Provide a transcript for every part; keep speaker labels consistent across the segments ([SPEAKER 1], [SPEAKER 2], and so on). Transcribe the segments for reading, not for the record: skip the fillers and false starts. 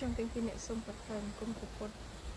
[SPEAKER 1] trong tiếng phim nhẹ sông bật thần cung của quân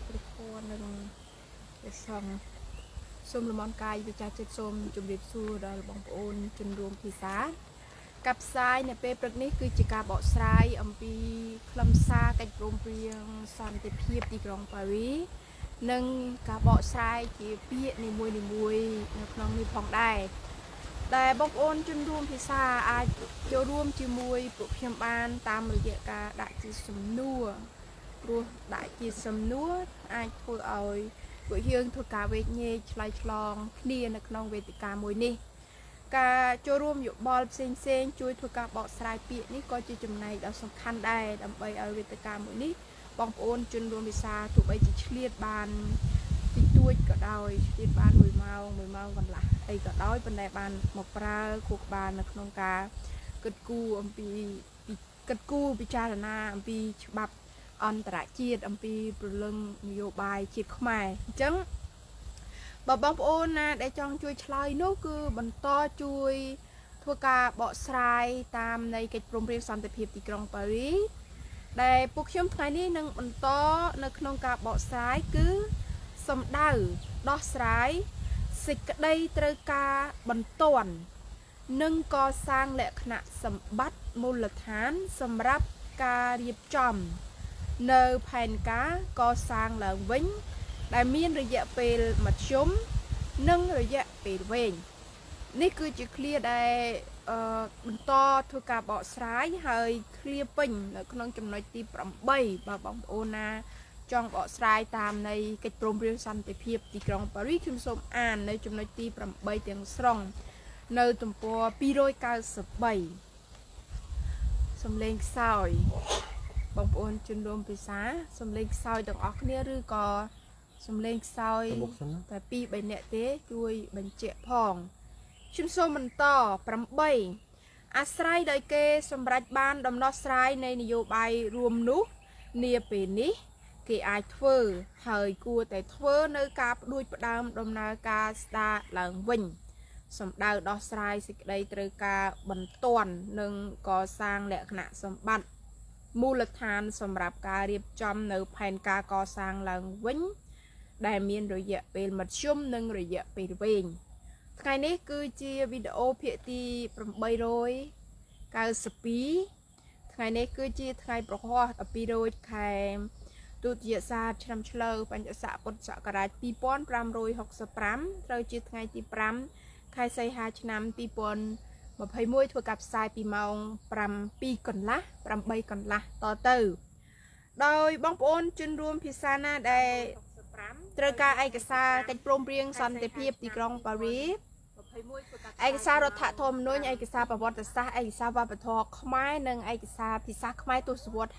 [SPEAKER 1] nâng để xong sông là món cay vì cha chết sông chuẩn bị xua đó là bóng ôn chân ruộng thị xã cặp sai nè pe bật ní cứ chỉ cả bỏ sai âm pi lâm xa cách rôm riêng son tiếp hiệp đi trong Paris nâng cả bỏ sai chỉ biết này mùi nông đi phòng đàiแต่บางคนจนรวมพิซาอาจจะรวมจีมวยปลุกพิมบานตามระยะการได้จีสมนัวรัวได้จีสมนัวอาจพูดเอาบุเฮียงทุกการเวทเย่ชลายฉลองเคลียนักน้องเวทีการมวยนี่การจะรวมอยู่บอลเซนช่วยทุกการบอกสายปีนี่ก็จะจำในเราสำคัญได้ดำไปเอาเวทีการมวยนี่บางคนจนรวมพิซาถูกไปจีเลียดบานติดด้วยก็ได้เลียดบานมวยเมากันละไอ้ก็ได้เป็นในบ้านหมกปลาคุกบานนักนงกาเกิดกู้อัมพีเกิดกู้พิจารณาอัมพีฉบับอันตรายจีดอัมพีปลุงนโยบายจีดขมายจังบางโอนนะได้จองช่วยชลายนู้คือบรรทอช่วยทัวกาเบาสายตามในกิจกรมเรียนสันติภาพที่กรุงปารีสได้พวกชมไทยนี่นังบรรทอนักนงกาเบาสายคือสมดาวดอกสายสิกได้ตรกาบรรทอนนึ่งก่อสร้างและขณะสมบัติมูลฐานสำหรับการเรียบจอมเนอแผ่นกาก่อสร้างหลังวิ่งได้มีระยะเปลมัดชุ่มนึ่งระยะเปลเวงนี่คือจะเคลียร์ได้บรรทอทุกการเบาสายเฮยเคลียร์ปิ่งในขนมจำนวนตีปรำใบบาบองโอนาจองเบาสายตามในกิจกรมเรียนสันติภาพที่กรุงปารีสชุมชนอ่านในจำนวนตีปรำใบเตียงสรงในตุ่มปัวปีโรยกาสบใบสมเลงซอยบางคนจนรวมภาษาสมเลงซอยต่างออกเนี่ยหรือก็สมเลงซอยแต่ปีใบเนเต้ด้วยบัญเจพองชุมชนมันต่อปรำใบอาศัยโดยเกสมรัฐบาลดำนอสายในนโยบายรวมนุเนียเปนี้กี่ไอทเวอร์เฮยกลัวแต่ทเวอร์ในกาบด้วยประดามดำนากาสตาหลังวิ่งสมดาวดอสไลสิกได้ตรกาบรรทอนหนึ่งก่อสร้างและขณะสมบัติมูลฐานสำหรับการเรียบจำในแผนการก่อสร้างหลังวิ่งได้มีระยะเป็นมัดชุ่มหนึ่งระยะเป็นเวงไงนี้คือจีวิดีโอเพียตีปรำใบโรยการสปีไงนี้คือจีไงประคอปีโรยแคมตุติยศาสตร์ชนำเชลย์ปัญจสะปนสะกระไรปีปอนปรำโรย60 ปรำเราจีไงตีปรำใครใส่หาชนำปีปอนมาพายมวยถั่วกับสายปีเมาปรำปีก่อนละปรำใบก่อนละต่อเติมโดยบางปอนจนรวมพิซานาได้ตรการเอกสารกิจกรมเรียงสันติภาพที่กรุงปารีสเอกสารรัฐธรรมนูญเอกสารประวัติศาสตร์เอกสารวัฒนธรรมขมายหนึ่งเอกสารพิซซ่าขมายตัวสวด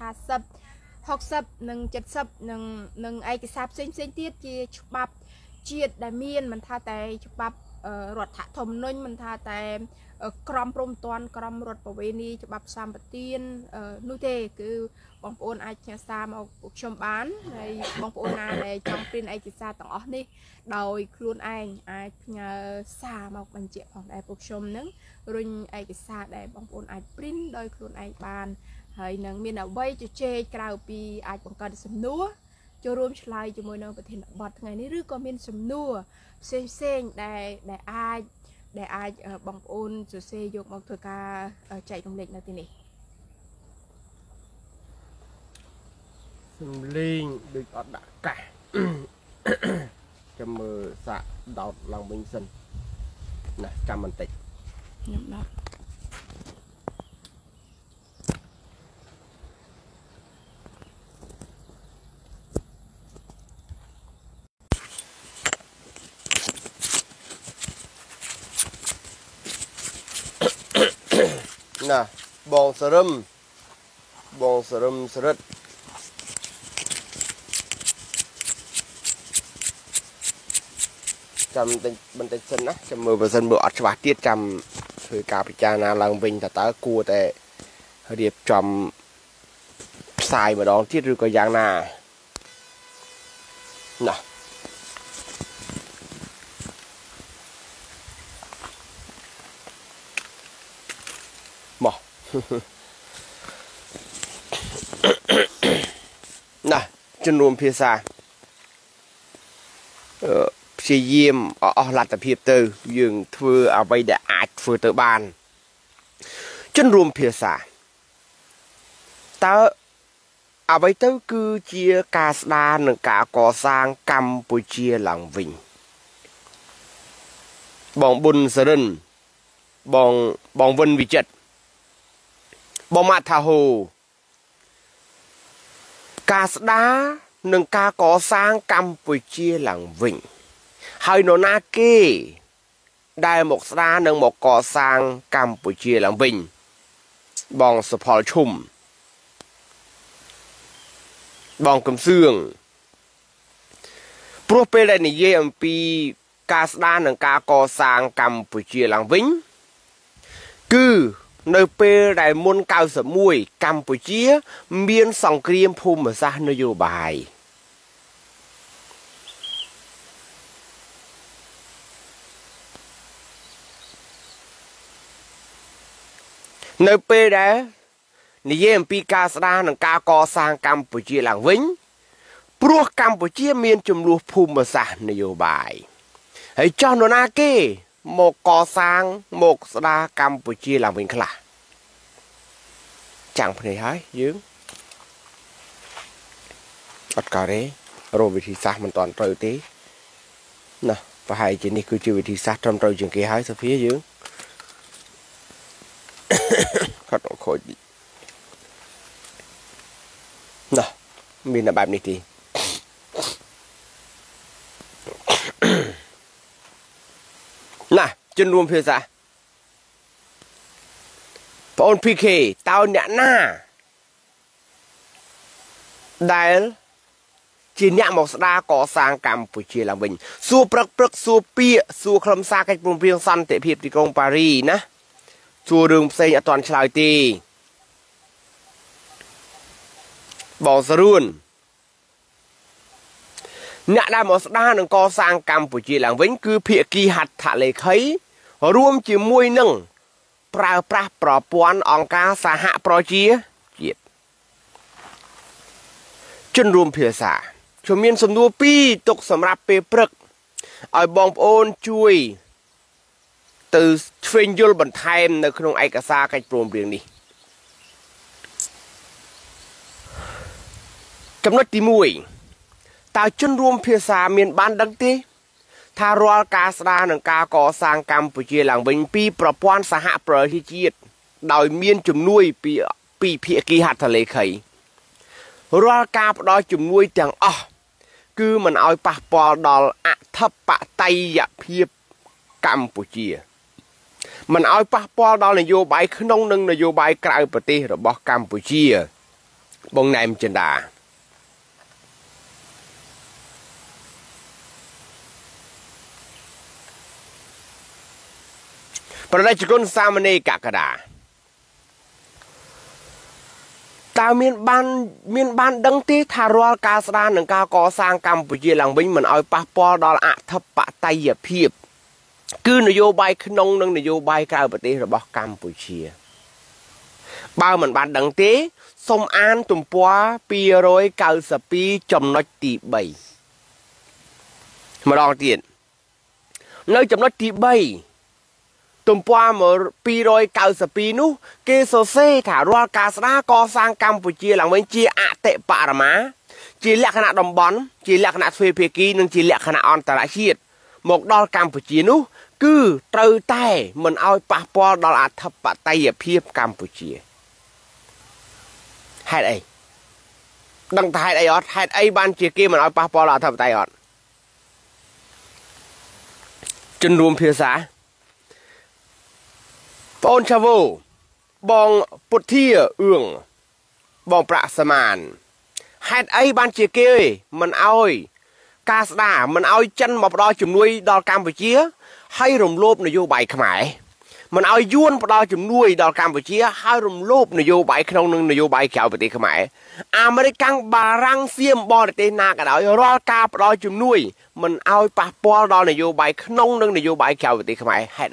[SPEAKER 1] 50 หนึ่ง70หนึ่งเอกสารเส้นเตี้ยจีฉบับเจียดได้เมียนมันท่าแต่ฉบับรัฐธรรมนูญมันท่าแต่กรมปรมตอนกรมรถประเวณีฉบับสามปฏินนู่นเองคือบางคนอาจจะสามเอาชมบ้านในบางคนในจองปริ้นเอกสารต่างๆนี่โดยครูนเองอาจจะสามเอาบรรจุของได้ผู้ชมนึงรุ่นเอกสารได้บางคนอาจปริ้นโดยครูนเองบ้านเฮ้ยนังมีเอาไว้จะเจกล่าวปีอาจบังการสำนัวจะรวมชลายจะมวยนังประเทศบัดไงนี่หรือก็มีสำนัวเส้นได้อาจบังอุนจะเซยกมองเถกาใจตรงเล็กนะทีนี้
[SPEAKER 2] สมลิงดึกอดดักกะจะมือสะดาวลังบิงสันนะจำมันติด
[SPEAKER 1] ยับดับ
[SPEAKER 2] น่ะบองสรึมสรึดจำเป็นมันเป็นสันนะจำมือเป็นสันเบื่ออัดฉบับเตี้ยจำคือการพิจารณาลังวิงแต่ตากลัวแต่เรียบจำสายมาดองที่รือก็ยางนาน่ะหมอจนรวมเพียซาพยายามหลัดแต่เพียบเตอยังเธอเอาไปเดะอาจเฟือเตอบานจนรวมเพียซาตาเอาไปเตอคือเชียกาสดาหนึ่งกาก่อสร้างกัมพูชีหลังวิ่งบองบุญสรินบองวันวิจิตบองมาทาโฮกาสดาหนึ่งกาก่อสร้างกัมพูชีหลังวิ่งให้โนนาเกได้หมกสดาหนึ่งหมกก่อสร้างกัมพูชีหลังวิ่งบองสพอลชุมบองกำเสื่องพวกเป็นอะไรนี่เยี่ยมปีกาสดาหนังกาก่อสร้างกัมพูชีหลังวิ่งคือในปีใดมุนเก้าสมุยกัมพูชีเมียนสองเกรียมภูมิศาสตร์นโยบายในปีใดนี่เยี่ยมปีกาสดาหนังกาก่อสร้างกัมพูชีหลังวิ่งพวกกัมพูชีเมียนจำลวงภูมิศาสตร์นโยบายให้เจ้าโนนาเกหมกก่อสร้างหมกสดากัมพูชีหลังวิ่งขลาจังพนัยหายยืงอัดกาเร่โรวิธีศาสตร์มันตอนเติร์ตีนะไปให้จีนี่คือจีวิธีศาสตร์ทำเติร์จึงเกี่ยหายสักเพี้ยยืงขัดออกคอยนะมีในแบบนี้ทีน่ะจนรวมเพื่อซะพอนพีเคเตาเนี่ยหน้าได้จีนเนี่ยหมกสดาก่อสร้างกัมพูชีหลังวิ่งสู้ปรักสู้เปียสู้คลำซากันปรุงเพียงสันเตะเพียบที่กรุงปารีสนะสู้เรื่องเซ็งตอนฉลายตีบอกสรุนเนี่ยได้หมกสดาหนึ่งก่อสร้างกัมพูชีหลังวิ่งคือเพียกีหัดทะเลไขรวมจีมวยหนึ่งปราปราปรปวนองกาสหะปรจีเจียดจนรวมเพียสาชมเมียนสมดูปีตกสำหรับเปปรึกเอาบองโอนช่วยtừ เฟนยุลบันไทม์ในขนมไอกษาการโปรมเรียงนี้กำหนดที่มวยตาจนรวมเพียสาเมียนบ้านดังตีทารวลกาสดาหนังกาก่อสร้างกัมพูชีหลังเป็นปีประปวนสหประชาชาติโดยเมียนจุ่มนุ้ยปีเพียกีหัดทะเลไข่รัวกาปดอยจุ่มนุ้ยจังคือมันเอาปะปอดอลอัฐปะไตยเพียบกัมพูชีมันเอาปะปอดอลนโยบายขนมหนึ่งนโยบายกลายประเทศระบบกัมพูชีบงนายมจันดาประเทศกุนซามเนกากระดาตาเมียนบ้านดังที่ทารวลกาสดาหนังกาก่อสร้างกัมพูชีหลังวิ่งมันเอาปะปอดอลอัฐปะไตยเพียบคือนโยบายขนมหนึ่งนโยบายกลายประเทศระบบกัมพูชีบ้ามันบ้านดังที่สมอันตุ่มปัวปี190 ปีจำนวนตีใบมาลองเตียนในจำนวนตีใบตุ่มปัวเมื่อปี190 ปีนู้เกโซเซ่ถารวลกาสดาก่อสร้างกัมพูชีหลังเว้นจีอาเตปาร์มาจีลักษณะดอมบอนจีลักษณะเฟเพียกีนึงจีลักษณะออนตลาชีดหมกดอลกัมพูชีนู้คือเตอใต้มันเอาปะปอดอลอัฐปะไตยเพียบกัมพูชีให้ไอ้ดังไทยไอ้ออดให้ไอ้บ้านเจียกี้มันเอาปะปอดอลอัฐปะไตยอดจนรวมเพียสาปอนชาโวบองปุถีเอื้องบองประสมานให้ไอ้บ้านเจียกี้มันเอากาสดามันเอาจันมาปลอจุ่มนุ้ยดอลกัมพูชีให้รวมโลบนโยบายขมายมันเอาย้วนปลอจุ่มนุ้ยดอลกัมพูชีให้รวมโลบนโยบายขนมหนึ่งนโยบายเขียวปฏิขมายอเมริกันบารังเซียมบอลเตนากระดาษรอกาปลอจุ่มนุ้ยมันเอาปะปอดอลนโยบายขนมหนึ่งนโยบายเขียวปฏิขมายให้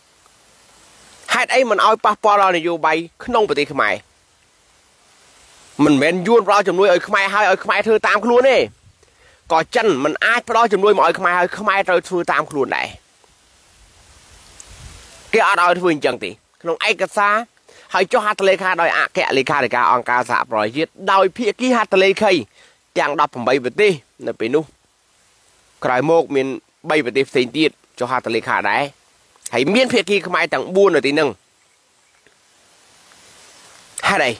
[SPEAKER 2] ไอ้มันเอาปะปอดอลนโยบายขนมปฏิขมาย mình men yuan pro chấm nuôi ở khmai hai ở khmai thưa tam luôn đi có chân mình ai pro chấm nuôi mọi khmai rồi thưa tam luôn này cái ở đâu thưa chẳng tí không ai cả xa hay cho hạt lê kha đòi ạ kẹ lê kha để cả ông ca sạp rồi giết đòi phía kia hạt lê khay chẳng đọc phẩm bay vật đi là bị nu cài một miền bay vật đi xin tiết cho hạt lê kha đấy hãy miên phía kia khmai tặng buôn rồi tí nâng hai đây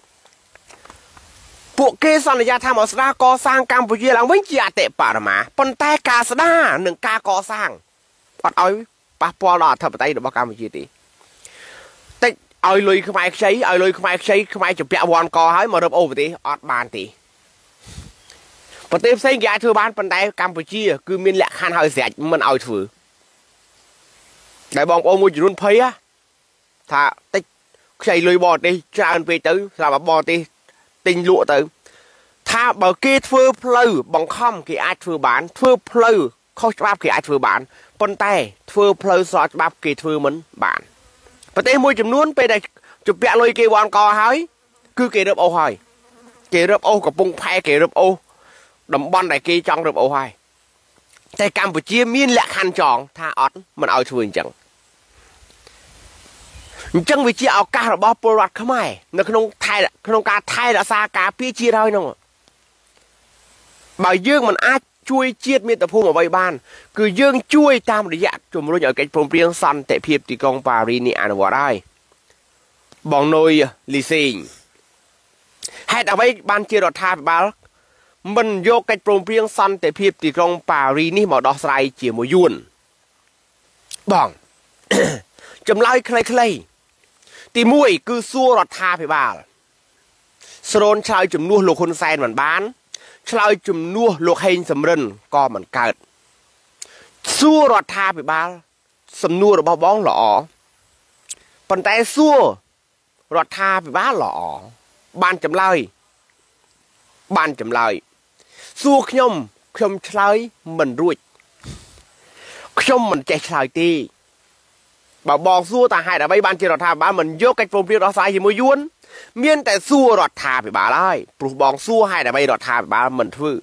[SPEAKER 2] bộ kê son là gia tham ở Sa có sang Campuchia là vẫn chỉ tệ bà mà phần tay cả Sa nâng ca có sang bắt ơi passport là thật tay được bao Campuchia tí tết ơi lùi không ai xây không ai chụp bẹo bòn co hái mà đập ô tí ọt bàn tí và tiếp xây gia thưa ban phần tay Campuchia cứ miên lẹ khăn hơi dẹt mình ơi thử đại bong ô mua chỉ luôn thấy á thà tết xây lùi bò đi ra ăn về tới là bò tí tình lụa tới tha bờ kia thưa pleu bằng không thì ai thưa bán thưa pleu không bắp thì ai thưa bán con tay thưa pleu sọt bắp thì thưa mình bán và tên môi chấm nuốn về đây chụp bẹ lôi kia bọn co hái cứ kề đập ô hỏi kề đập ôกับbung phe kề đập ô đầm bon này kia trong đập ô hỏiแต่Campuchia miên lẹ khăn tròn tha ọt mìnhเอาthưa chẳng chẳng vì chỉเอาการระบอบประวัติเข้ามาในขนมไทยขนมการไทยละซากาพี่ชีได้น้องบ่ายยื่งมันอาจช่วยเจียดมีแต่พูดมาใบบ้านคือยื่งช่วยตามระยะจมรู้อย่างไก่พรมเปรียงซันแต่เพียบตีกองปารีนี่อ่านว่าได้บองนอยลิซิงให้เอาไว้บ้านเจียดทาบ้านมันโยกไก่พรมเปรียงซันแต่เพียบตีกองปารีนี่หมอดอกไซเจียมยุนบองจำไล่ใครตีมวยคือซัวรถทาไปบ้าสโลนชายจุ่มนัวโลคนแซนเหมือนบ้านชายจุ่มนัวโลเฮนสำเร็จก็เหมือนเกิดซัวรถทาไปบ้าสำนัวหรือบ้องหล่อปันแต่ซัวรถทาไปบ้าหล่อบ้านจำเลยซัวขยมชายมันรุ่ยขยมมันใจชายตีbà bò xua ta hai đã bay ban trên đọt thà bà mình vô cách phong phiêu đó sai gì mới yuan miên tại xua đọt thà bị bà lại bù bò xua hai đã bay đọt thà bà mình thưa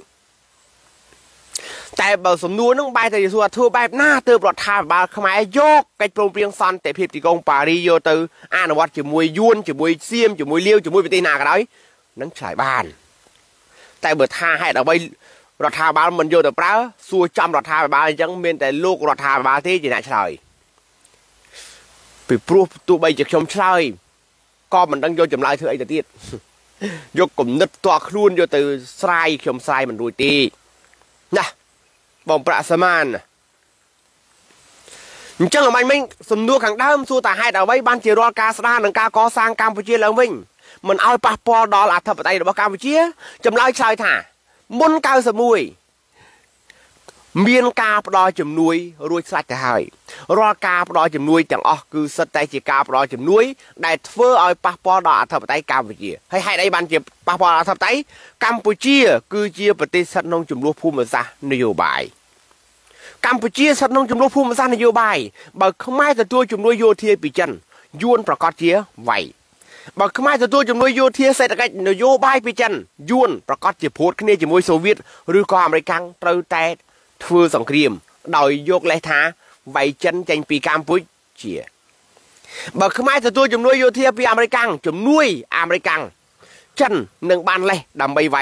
[SPEAKER 2] แต่bà sầm nuôi nó bay tại xua thưa bay na từ đọt thà bà không ai vô cách phong phiêu san tại phiệt thì công Paris vô từ an vật chỉ mùi yuan chỉ mùi xiêm chỉ mùi liêu chỉ mùi vị tây nào cái đấy nó trải bàn tại bờ thà hai đã bay đọt thà bà mình vô từ bà xua trăm đọt thà bà chẳng miên tại lúc đọt thà bà thế chỉ lại trời bị pru tụ bayจากชมชายก็มันตั้งโยจำลายเธอไอ้แต่ติดยกกลุ่มนึกตัวครูนโยtừทรายชมทรายมันดูตีนะบอมประสมานจังมันไม่สมนัวขังด้ามสู้แต่ให้เอาไว้บ้านเจรอกาสดาหนังกาก่อสร้างกัมพูชีแล้ววิ่งมันเอาปะปอดอลอัฐปไตยរបស់กัมพูชีจำลายชายถ่ามุนกาวสมุยเมียนกาปลอยจมนุยรวยสัตย์หายรอกาปลอยจมนุยจังอ๋อคือสไตจิกาปลอยจมนุยได้เฟื่อเอาปะปอดอัฐปไตยกัมพูชีให้ได้บันเจ็บปะปออัฐปไตยกัมพูชีคือเจียปฏิสัตนงจุมลูกภูมิศาสตร์นโยบายกัมพูชีสัตนงจุมลูกภูมิศาสตร์นโยบายบ่ขมายแต่ตัวจุมนุยโยเทียปีจันยวนประกอบเจียไหวบ่ขมายแต่ตัวจุมนุยโยเทียเศรษฐกิจนโยบายปีจันยวนประกอบเจียโพดขึ้นในจมวยโซเวียตหรือก็อเมริกันเตาแต่ធ្វើសង្គ្រាមដោយយកលេសថាវាយចិនចេញពីកម្ពុជាបើខ្មែរទទួលជំនួយយោធាពីអាមេរិកជំនួយអាមេរិកចិននឹងបានលេសដើម្បីវាយ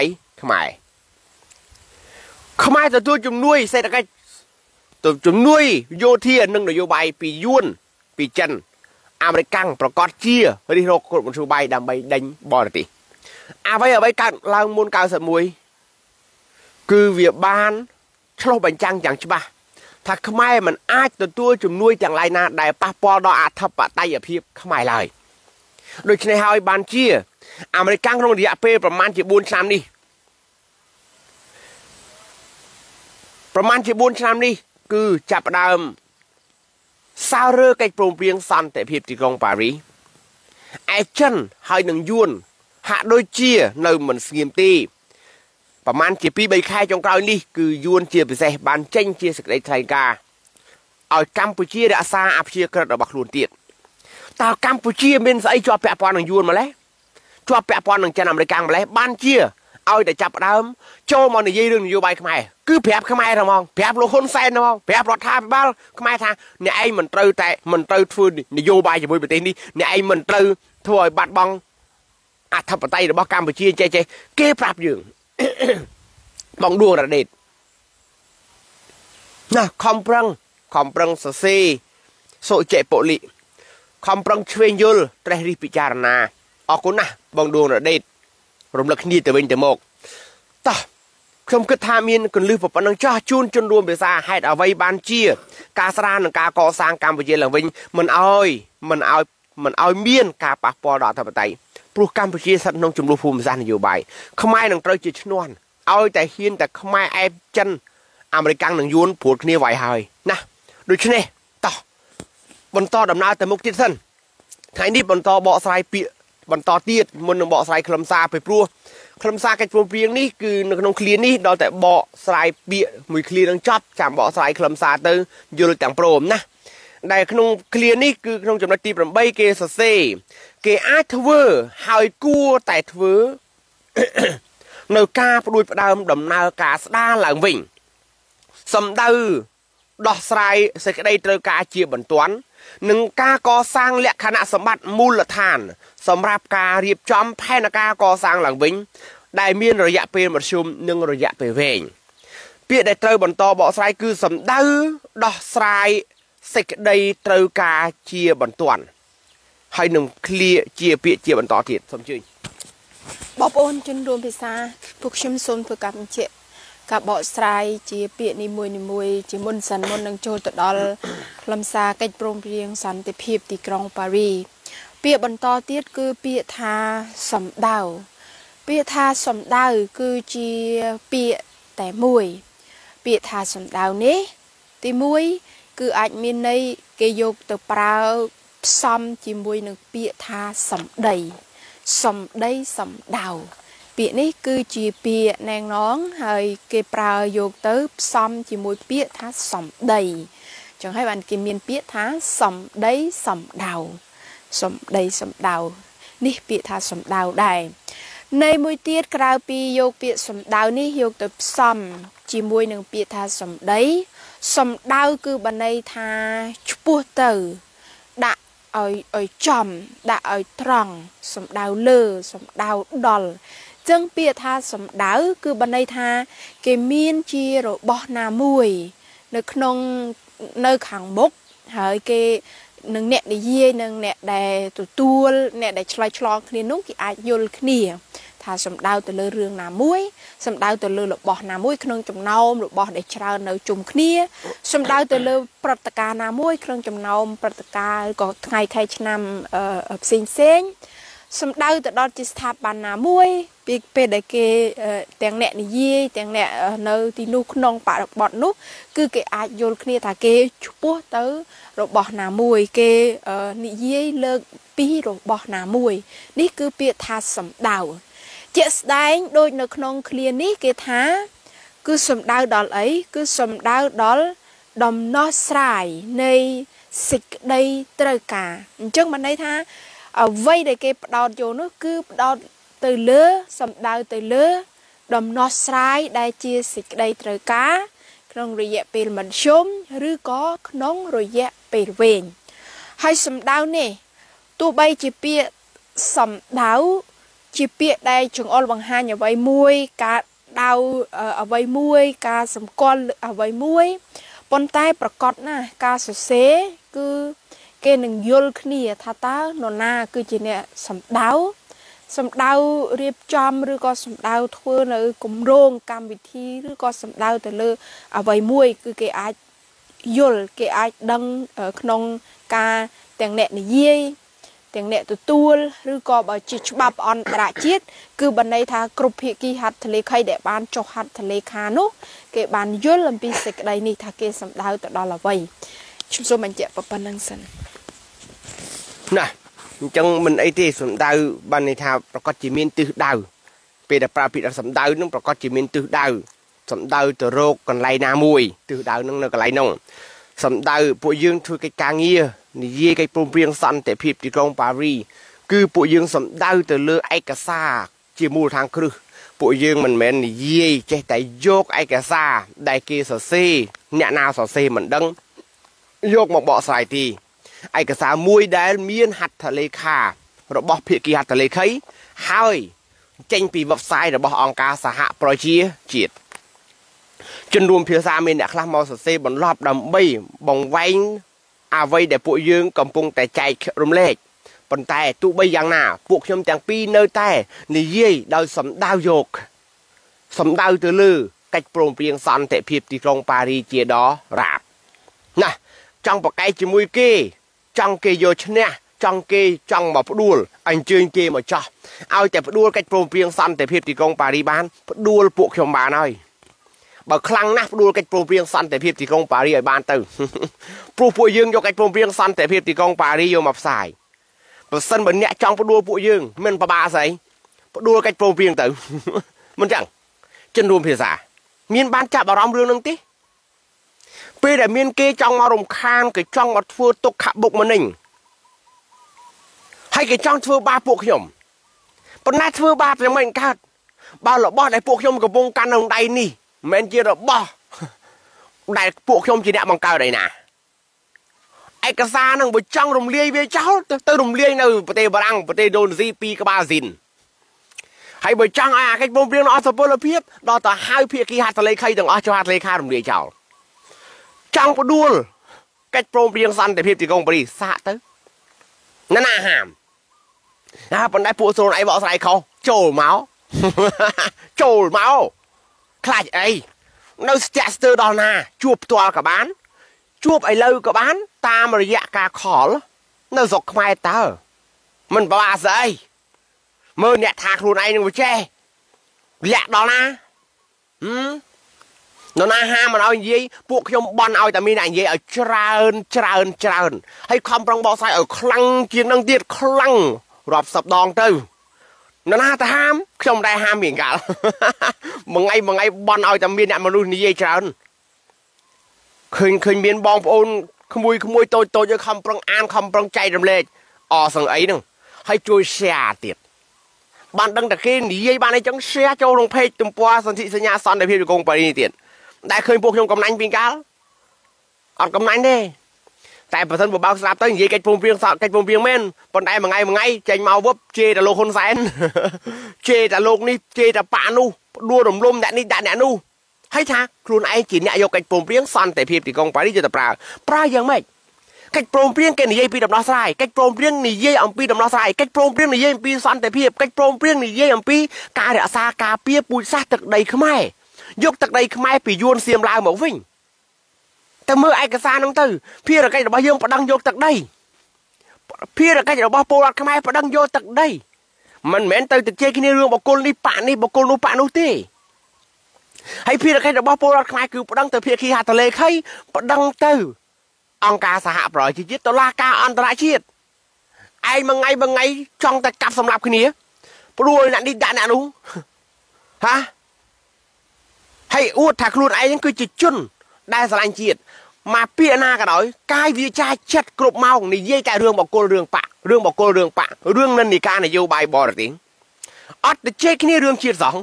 [SPEAKER 2] ខ្មែរទទួលជំនួយសេដ្ឋកិច្ចជំនួយយោធានិងនយោបាយពីយួនពីចិនអាមេរិកប្រកាសជារិះរកគ្រប់មធ្យោបាយដើម្បីដេញបរទេសអ្វីកើតឡើងមុន91គឺវាបានឆ្លោះបញ្ចាំងយ៉ាងច្បាស់ថាខ្មែរមិនអាចទទួលជំនួយទាំងឡាយណាដែលប៉ះពាល់ដល់អធិបតេយ្យភាពខ្មែរឡើយដូច្នេះហើយបានជាអាមេរិកក្នុងរយៈពេលប្រមាណជា4ឆ្នាំនេះគឺចាប់ផ្ដើមសាររើកិច្ចព្រមព្រៀងសន្តិភាពទីក្រុងប៉ារីសឯចិនហើយនឹងយួនហាក់ដូចជានៅមិនស្ងៀមទេប្រមាណជា2-3 ខែចុងក្រោយនេះគឺយួនជាពិសេសបានចេញជាសេចក្តីថ្លែងការណ៍ឲ្យកម្ពុជារក្សាអព្យាក្រឹតរបស់ខ្លួនទៀតតើកម្ពុជាមានស្អីជាប់ពាក់ព័ន្ធនឹងយួនម្ល៉េះជាប់ពាក់ព័ន្ធនឹងចិនអាមេរិកម្លេះបានជាឲ្យតែចាប់ដើមចូលមកនិយាយរឿងនយោបាយខ្មែរគឺប្រាប់ខ្មែរហ្មងប្រាប់លោកហ៊ុនសែនហ្មងប្រាប់រដ្ឋាភិបាលខ្មែរថាអ្នកឯងមិនត្រូវធ្វើនយោបាយជាមួយប្រទេសនេះអ្នកឯងមិនត្រូវធ្វើឲ្យបាត់បង់អធិបតេយ្យរបស់កម្ពុជាចេះគេប្រាប់យើងបងដួងរ៉េតណាខំប្រឹងសរសេរសុចេបុលិខំប្រឹងឆ្វេងយល់ត្រេះរិះពិចារណាអរគុណណាស់បងដួងរ៉េតរំលឹកគ្នាទៅវិញទៅមកតោះខ្ញុំគិតថាមានកន្លឹះប៉ុណ្ណឹងចាស់ជូនជនរួមភាសាហេតុអ្វីបានជាការស្រាវនឹងការកសាងកម្ពុជាឡើងវិញមិនឲ្យមានការប៉ះពាល់ដល់អធិបតេយ្យព្រោះកម្ពុជាស្ថិតក្នុងចំនួនភូមិសាស្ត្រនយោបាយខ្មែរនឹងត្រូវជាឈ្នន់ឲ្យតែហ៊ានតែខ្មែរអែបចិនអាមេរិកនឹងយួនព្រួតគ្នាវាយហើយណាដូច្នេះតោះបន្តដំណើរទៅមុខទៀតសិនថ្ងៃនេះបន្តបកស្រាយពាក្យបន្តទៀតមុននឹងបកស្រាយខ្លឹមសារពីព្រោះខ្លឹមសារកិច្ចព្រមព្រៀងនេះគឺនៅក្នុងឃ្លានេះដល់តែបកស្រាយពាក្យមួយឃ្លានឹងចប់ចាំបកស្រាយខ្លឹមសារទៅយល់ទាំងព្រមណាដែលក្នុងឃ្លានេះគឺក្នុងចំណុចទី8គេសរសេរគេអាចធ្វើហើយគួរតែធ្វើនៅការផ្ដួចផ្ដើមដំណើរការស្ដារឡើងវិញសម្ដៅដោះស្រាយសេចក្តីត្រូវការជាបន្ទាន់និងការកសាងលក្ខណៈសម្បត្តិមូលដ្ឋានសម្រាប់ការរៀបចំផែនការកសាងឡើងវិញដែលមានរយៈពេលមធ្យមនិងរយៈពេលវែងពាក្យដែលត្រូវបន្តបកស្រាយគឺសម្ដៅដោះស្រាយសេចក្តីត្រូវការជាបន្ទាន់ហើយនឹងឃ្លាជាពាក្យជាបន្តទៀតសូមជឿ
[SPEAKER 1] បងប្អូនជនរួមភាសាពួកខ្ញុំសូមធ្វើការបញ្ជាក់ការបកស្រាយជាពាក្យនីមួយជាមុននឹងចូលទៅដល់ខ្លឹមសារកិច្ចព្រមព្រៀងសន្តិភាពទីក្រុងប៉ារីពាក្យបន្តទៀតគឺពាក្យថាសម្ដៅគឺជាពាក្យតែមួយពាក្យថាសម្ដៅនេះទី1គឺអាចមានន័យគេយកទៅប្រើផ្សំជាមួយនឹងពាក្យថាសម្ដីសម្ដៅពាក្យនេះគឺជាពាក្យណែងណងហើយគេប្រើយកទៅផ្សំជាមួយពាក្យថាសម្ដីចឹងហើយបានគេមានពាក្យថាសម្ដីសម្ដៅនេះពាក្យថាសម្ដៅដែរន័យមួយទៀតក្រៅពីយកពាក្យសម្ដៅនេះយកទៅផ្សំជាមួយនឹងពាក្យថាសម្ដីសម្ដៅគឺបានន័យថាឆ្ពោះទៅដាក់ឲ្យចំដាក់ឲ្យត្រង់សម្ដៅលើសម្ដៅដល់ចឹងពាក្យថាសម្ដៅគឺបានន័យថាគេមានជារបស់ណាមួយនៅខាងមុខហើយគេនឹងអ្នកនិយាយនឹងអ្នកដែលទទួលអ្នកដែលឆ្លើយឆ្លងគ្នានោះគេអាចយល់គ្នាថាសម្ដៅទៅលើរឿងណាមួយសម្ដៅទៅលើរបស់ណាមួយក្នុងចំណោមរបស់ដែលច្រើននៅជុំគ្នាសម្ដៅទៅលើព្រឹត្តិការណ៍ណាមួយក្នុងចំណោមព្រឹត្តិការណ៍ក៏ថ្ងៃខែឆ្នាំផ្សេងសម្ដៅទៅដល់ជាស្ថាប័នណាមួយពេលដែលគេទាំងអ្នកនិយាយទាំងអ្នកនៅទីនោះក្នុងបរិបទនោះគឺគេអាចយល់គ្នាថាគេឆ្ពោះទៅរបស់ណាមួយគេនិយាយលើកពីរបស់ណាមួយនេះគឺពាក្យថាសម្ដៅជាក់ស្ដែងដូចនៅក្នុងឃ្លានេះគេថាគឺសម្ដៅដល់អីគឺសម្ដៅដល់ដំណោះស្រាយនៃសេចក្តីត្រូវការអញ្ចឹងបានន័យថាអ្វីដែលគេផ្ដោតយកនោះគឺផ្ដោតទៅលើសម្ដៅទៅលើដំណោះស្រាយដែលជាសេចក្តីត្រូវការក្នុងរយៈពេលមធ្យមឬក៏ក្នុងរយៈពេលវែងហើយសម្ដៅនេះទោះបីជាពាក្យសម្ដៅជាពាក្យដែលចង្អុលបង្ហាញអ្វីមួយការដៅអ្វីមួយការសម្គាល់អ្វីមួយប៉ុន្តែប្រកបណាស់ការសរសេរគឺគេនឹងយល់គ្នាថាតើនរណាគឺជាអ្នកសម្ដៅរៀបចំឬក៏សម្ដៅធ្វើនៅគម្រោងកម្មវិធីឬក៏សម្ដៅទៅលើអ្វីមួយគឺគេអាចយល់គេអាចដឹងក្នុងការទាំងអ្នកនិយាយទាំងអ្នកទទួលឬក៏បើជាច្បាប់អន្តរជាតិគឺបានន័យថាគ្រប់ភាគីហត្ថលេខីដែលបានចុះហត្ថលេខានោះគេបានយល់អំពីសេចក្តីនេះថាគេសម្ដៅទៅដល់អ្វីខ្ញុំសូមបញ្ជាក់ប៉ុណ្្នឹងសិន
[SPEAKER 2] ណាអញ្ចឹងមិនអីទេសម្ដៅបានន័យថាប្រកាសជាមានទិសដៅពេលដែលប្រើពាក្យថាសម្ដៅនឹងប្រកាសជាមានទិសដៅសម្ដៅទៅរកកន្លែងណាមួយទិសដៅនឹងនៅកន្លែងនោះសម្ដៅពួកយើងធ្វើកិច្ចការងារនិយាយកិច្ចព្រមព្រៀងសន្តិភាពទីក្រុងប៉ារីគឺពួកយើងសំដៅទៅលើឯកសារជាមូលដ្ឋានគ្រឹះពួកយើងមិនមែននិយាយចេះតែយកឯកសារដែលគេសរសេរអ្នកណាសរសេរមិនដឹងយកមកបកស្រាយទីឯកសារមួយដែលមានហត្ថលេខារបស់ភាគីហត្ថលេខីហើយចេញពី website របស់អង្គការសហប្រជាជាតិជនរួមភាសាមានអ្នកខ្លះមកសរសេរបន្លប់ដើម្បីបង្វែងអ្វីដែលពួកយើងកំពុងតែចែករំលែកប៉ុន្តែទោះបីយ៉ាងណាពួកខ្ញុំទាំងពីរនៅតែនិយាយដោយសំដៅយកសំដៅទៅលើកិច្ចព្រមព្រៀងសន្តិភាពទីក្រុងប៉ារីជាដរាបណាចង់ប្រកែកជាមួយគេចង់គេយកឈ្នះចង់គេចង់មកផ្ដួលអញ្ជើញគេមកចោះឲ្យតែផ្ដួលកិច្ចព្រមព្រៀងសន្តិភាពទីក្រុងប៉ារីបានផ្ដួលពួកខ្ញុំបានហើយបើខ្លាំងណាស់ផ្ដួលកិច្ចព្រមព្រៀងសន្តិភាពទីក្រុងប៉ារីឲ្យបានទៅព្រោះពួកយើងយកកិច្ចព្រមព្រៀងសន្តិភាពទីក្រុងប៉ារីយកមកផ្សាយបើសិនបើអ្នកចង់ផ្ដួលពួកយើងមិនប្របាស្អីផ្ដួលកិច្ចព្រមព្រៀងទៅមិនចឹងជនរួមភាសាមានបានចាប់អារម្មណ៍រឿងហ្នឹងទេពេលដែលមានគេចង់មករំខានគេចង់មកធ្វើទុក្ខបុកម្នេញហើយគេចង់ធ្វើបាបពួកខ្ញុំប៉ុន្តែធ្វើបាបយ៉ាងម៉េចកើតបើរបស់ដែលពួកខ្ញុំកំពុងកាន់នៅដៃនេះមិនមែនជារបស់ដែលពួកខ្ញុំជាអ្នកបង្កើតឯណាឯកសារនឹងបើចង់រំលាយវាចោលទៅរំលាយនៅប្រទេសបារាំងប្រទេសឥណ្ឌូនេស៊ីពីក្បាលស៊ីនហើយបើចង់ឲ្យអាកិច្ចព្រមព្រៀងអស់សុពលភាពដល់ទៅហៅភាគីហត្ថលេខីទាំងអស់ចុះហត្ថលេខារំលាយចោលចង់ផ្ដួលកិច្ចព្រមព្រៀងសន្តិភាពទីក្រុងប៉ារីសាកទៅណាហាមណាប៉ុន្តែពួកសូនអីបកស្រាយខុសចូលមកខ្លាចអីនៅស្ទាក់ស្ទើរដល់ណាជួបផ្ទាល់ក៏បានជួបឥឡូវក៏បានតាមរយៈការខលនៅស្រុកខ្មែរតើមិនប្រហែលស្អីមើលអ្នកថាខ្លួនឯងនឹងវាចេះលាក់ដល់ណានរណាហាមិនឲ្យនិយាយពួកខ្ញុំបន់ឲ្យតែមានអ្នកនិយាយឲ្យច្រើនហើយខំប្រឹងបកស្រាយឲ្យខ្លាំងជាងនឹងទៀតខ្លាំងរាប់សិបដងទៅនរណាទៅហាមខ្ញុំដែរហាមមានកាលមួយថ្ងៃបន់ឲ្យតែមានអ្នកមនុស្សនិយាយច្រើនឃើញមានបងប្អូនក្មួយតូចឲ្យខំប្រឹងអានខំប្រឹងចែករំលែកអសឹងអីហ្នឹងហើយជួយ share ទៀតបានដឹងតែគេនិយាយបានអីចឹង share ចូលក្នុង page ទំព័រសន្ធិសញ្ញាសន្តិភាពទីក្រុងប៉ារីនេះទៀតដែលឃើញពួកខ្ញុំកំណាញ់ពីកាលអត់កំណាញ់ទេតែបើសិនបើបើកស្ដាប់ទៅនិយាយកិច្ចព្រមព្រៀងមែនប៉ុន្តែមួយថ្ងៃចេញមកវឹបជេរតែលោកហ៊ុនសែនជេរតែលោកនេះជេរតែប៉ានោះផ្ដួលរំលំអ្នកនេះដាក់អ្នកនោះហើយថាខ្លួនឯងជាអ្នកយកកិច្ចព្រមព្រៀងសន្តិភាពទីក្រុងប៉ារីយកទៅប្រើយ៉ាងម៉េចកិច្ចព្រមព្រៀងគេនិយាយពីដំណោះស្រាយកិច្ចព្រមព្រៀងនិយាយអំពីដំណោះស្រាយកិច្ចព្រមព្រៀងនិយាយអំពីសន្តិភាពកិច្ចព្រមព្រៀងនិយាយអំពីការរក្សាការពារពូជសាសន៍ទឹកដីខ្មែរយកទឹកដីខ្មែរពីយួនសៀមឡាវមកវិញតែមើលឯកសារហ្នឹងទៅភារកិច្ចរបស់យើងប្តឹងយកទឹកដីភារកិច្ចរបស់ពលរដ្ឋខ្មែរប្តឹងយកទឹកដីមិនមែនទៅជជែកគ្នារឿងបកគលនេះប៉ានេះបកគលនោះប៉ានោះទេហើយភារកិច្ចរបស់ពលរដ្ឋខ្មែរគឺប្តឹងទៅភាគីហត្ថលេខីប្តឹងទៅអង្គការសហប្រជាជាតិតុលាការអន្តរជាតិឯងមួយថ្ងៃចង់តែកាប់សម្លាប់គ្នាព្រោះអ្នកនេះដាក់អ្នកនោះហាហើយអួតថាខ្លួនឯងគឺជាជនដែលស្រឡាញ់ជាតិមកពាក្យណាក៏ដោយកាយវាចាចិត្តគ្រប់ម៉ោងនិយាយតែរឿងបកគលរឿងប៉រឿងនិន្នាការនយោបាយបរទេសអត់ទៅជែកគ្នារឿងជាតិសោះ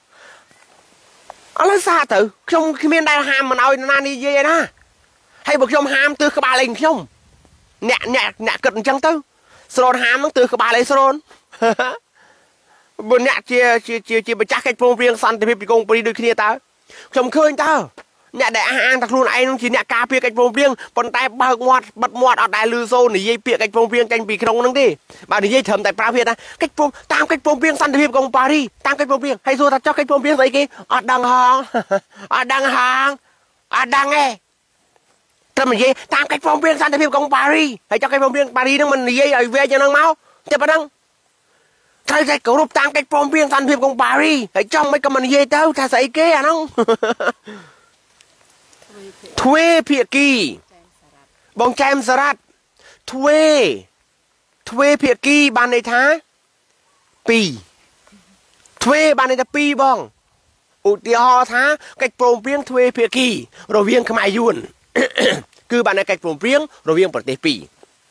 [SPEAKER 2] ឥឡូវសាទៅខ្ញុំគ្មានដែលហាមមិនឲ្យណានិយាយឯណាហើយបើខ្ញុំហាមទើសក្បាលឯងខ្ញុំអ្នកគិតអញ្ចឹងទៅស្រោនហាមហ្នឹងទើសក្បាលឯងស្រោនបើអ្នកជាម្ចាស់កិច្ចព្រមព្រៀងសន្តិភាពទីក្រុងប៉ារីដូចគ្នាតើខ្ញុំឃើញតើអ្នកដែលអះអាងថាខ្លួនឯងនឹងជាអ្នកការពារកិច្ចព្រមព្រៀងប៉ុន្តែបើកមាត់បិទមាត់អត់ដែលឮសូរនិយាយពាក្យកិច្ចព្រមព្រៀងចេញពីក្នុងហ្នឹងទេបើនិយាយត្រឹមតែប្រើពាក្យថាកិច្ចព្រមតាមកិច្ចព្រមព្រៀងសន្តិភាពក្រុងប៉ារីតាមកិច្ចព្រមព្រៀងហើយសួរថាចុះកិច្ចព្រមព្រៀងស្អីគេអត់ដឹងហងអត់ដឹងទេត្រឹមនិយាយតាមកិច្ចព្រមព្រៀងសន្តិភាពក្រុងប៉ារីហើយចុះកិច្ចព្រមព្រៀងប៉ារីហ្នឹងមិននិយាយឲ្យវែងយ៉ាងហ្នឹងមកតែប៉ុណ្ណឹងត្រូវតែគោរពតាមកិច្ចព្រមព្រៀងសន្តិភាពក្រុងប៉ារីហើយចង់មិនក៏មិននិយាយទៅថាស្អីគេអាហ្នឹងទ្វេភាគីបងចែមសារ៉ាត់ទ្វេភាគីបានន័យថា2ទ្វេបានន័យថា2បងឧទាហរណ៍ថាកិច្ចព្រមព្រៀងទ្វេភាគីរវាងខ្មែរយួនគឺបានន័យកិច្ចព្រមព្រៀងរវាងប្រទេស2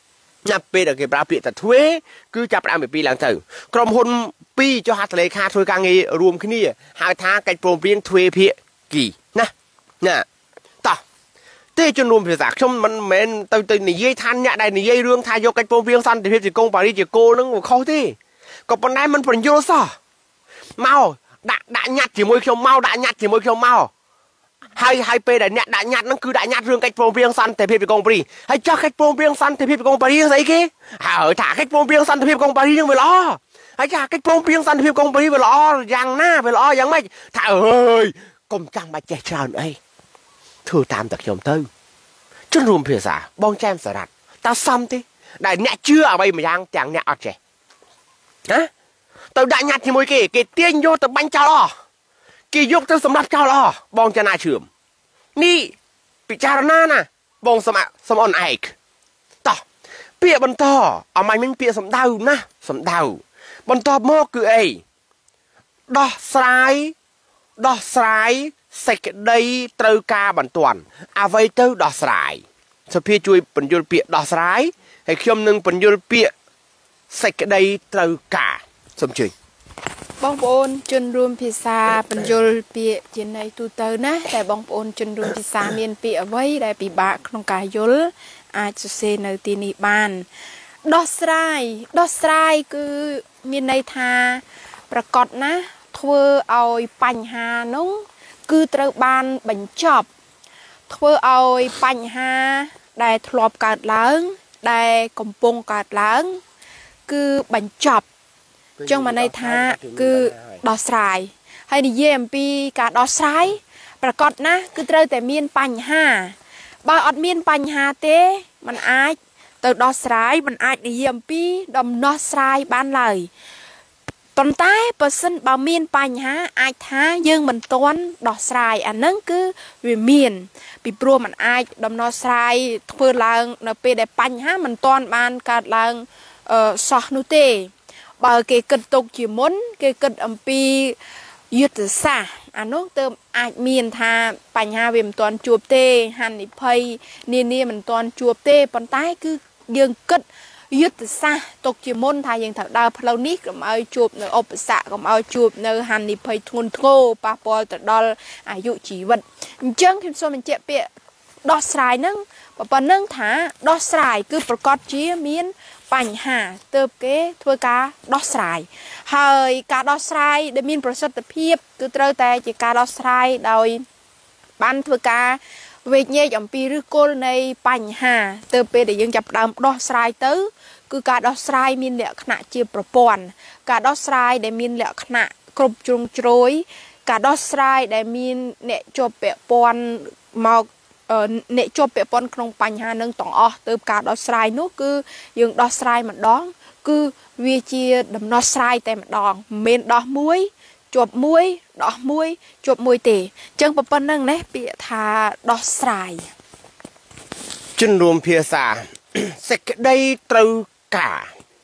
[SPEAKER 2] ណាពេលដែលគេប្រើពាក្យតែធ្វើគឺចាប់ផ្ដើមពីពីឡើងទៅក្រុមហ៊ុនពីរចុះហត្ថលេខាធ្វើការងាររួមគ្នាហៅថាកិច្ចព្រមព្រៀងទ្វេភាគីណាតោះទេជនរួមភាសាខ្ញុំមិនមែនទៅនិយាយថាអ្នកដែលនិយាយរឿងថាយកកិច្ចព្រមព្រៀងសន្តិភាពជាកុងប៉ារីជាគោលនឹងខុសទេក៏ប៉ុន្តែมันបញ្យល់សោះមកដាក់ញ៉ាត់ជាមួយខ្ញុំមកដាក់ញ៉ាត់ជាមួយខ្ញុំមកហើយពេលដែលអ្នកដាក់ញ៉ាត់ហ្នឹងគឺដាក់ញ៉ាត់រឿងកិច្ចព្រមព្រៀងសន្តិភាពពីកុងប៉ារីហើយចោះកិច្ចព្រមព្រៀងសន្តិភាពពីកុងប៉ារីស្អីគេហើយថាកិច្ចព្រមព្រៀងសន្តិភាពកុងប៉ារីហ្នឹងវាល្អហើយចាកិច្ចព្រមព្រៀងសន្តិភាពកុងប៉ារីវាល្អយ៉ាងណាវាល្អយ៉ាងម៉េចថាអើយកុំចាំបាច់ចេះច្រើនអីធ្វើតាមតែខ្ញុំទៅជនរួមភាសាបងចែមសារ៉ាត់តើសមទេដែលអ្នកជឿអ្វីម្យ៉ាងទាំងអ្នកអត់ចេះណាទៅដាក់ញ៉ាត់ជាមួយគេទាញយកទៅបាញ់ចោលអស់គេយកទៅសម្រាប់ចោលអស់បងចាណាជឿមនេះពិចារណាណាបងសំអនឯកតោះពាក្យបន្តអមាញ់មិញពាក្យសំដៅណាសំដៅបន្ទាប់មកគឺអីដោះស្រាយសេចក្តីត្រូវការបន្ទាន់អ្វីទៅដោះស្រាយសុភាជួយបញ្យល់ពាក្យដោះស្រាយហើយខ្ញុំនឹងបញ្យល់ពាក្យសេចក្តីត្រូវការសូមជួយ
[SPEAKER 1] បងប្អូនជនរួមភាសាបញ្យល់ពាក្យជាន័យទូទៅណាតែបងប្អូនជនរួមភាសាមានពាក្យអ្វីដែលពិបាកក្នុងការយល់អាចសរសេរនៅទីនេះបានដោះស្រាយគឺមានន័យថាប្រកបណាធ្វើឲ្យបញ្ហានោះគឺត្រូវបានបញ្ចប់ធ្វើឲ្យបញ្ហាដែលធ្លាប់កើតឡើងដែលកំពុងកើតឡើងគឺបញ្ចប់ចឹងមកន័យថាគឺដោះស្រាយហើយនិយាយអំពីការដោះស្រាយប្រកបណាគឺត្រូវតែមានបញ្ហាបើអត់មានបញ្ហាទេมันអាចទៅដោះស្រាយมันអាចនិយាយអំពីដំណោះស្រាយបានឡើយប៉ុន្តែបើសិនបើមានបញ្ហាអាចថាយើងមិនទាន់ដោះស្រាយអាហ្នឹងគឺវាមានពីព្រោះมันអាចដំណោះស្រាយធ្វើឡើងនៅពេលដែលបញ្ហាមិនទាន់បានកើតឡើងសោះនោះទេបើគេគិតទុកជាមុនគេគិតអំពីយុទ្ធសាស្ត្រអានោះទៅអាចមានថាបញ្ហាវាមិនទាន់ជួបទេហានិភ័យនានាមិនទាន់ជួបទេប៉ុន្តែគឺយើងគិតយុទ្ធសាស្ត្រទុកជាមុនថាយើងត្រូវដើរផ្លូវនេះកុំឲ្យជួបនៅឧបសគ្គកុំឲ្យជួបនៅហានិភ័យធ្ងន់ធ្ងរប៉ះពាល់ទៅដល់អាយុជីវិតអញ្ចឹងខ្ញុំសូមបញ្ជាក់ពាក្យដោះស្រាយហ្នឹងប៉ុណ្ណឹងថាដោះស្រាយគឺប្រកាសជាមានបញ្ហាទើបគេធ្វើការដោះស្រាយហើយការដោះស្រាយដែលមានប្រសិទ្ធភាពគឺត្រូវតែជាការដោះស្រាយដោយបានធ្វើការវេជ្ជញែកអំពីឫសគល់នៃបញ្ហាទើបពេលដែលយើងចាប់ផ្ដើមដោះស្រាយទៅគឺការដោះស្រាយមានលក្ខណៈជាប្រព័ន្ធការដោះស្រាយដែលមានលក្ខណៈគ្រប់ជ្រុងជ្រោយការដោះស្រាយដែលមានអ្នកជាប់ពាក់ព័ន្ធមកអ្នកជាប់ពាក់ព័ន្ធក្នុងបញ្ហានឹងទាំងអស់ទៅការដោះស្រាយនោះគឺយើងដោះស្រាយម្ដងគឺវាជាដំណោះស្រាយតែម្ដងមិនមែនដោះមួយជាប់មួយដោះមួយជាប់មួយទេអញ្ចឹងប៉ុណ្្នឹងណាពាក្យថាដោះស្រាយ
[SPEAKER 2] ជនរួមភាសាសេចក្តីត្រូវការ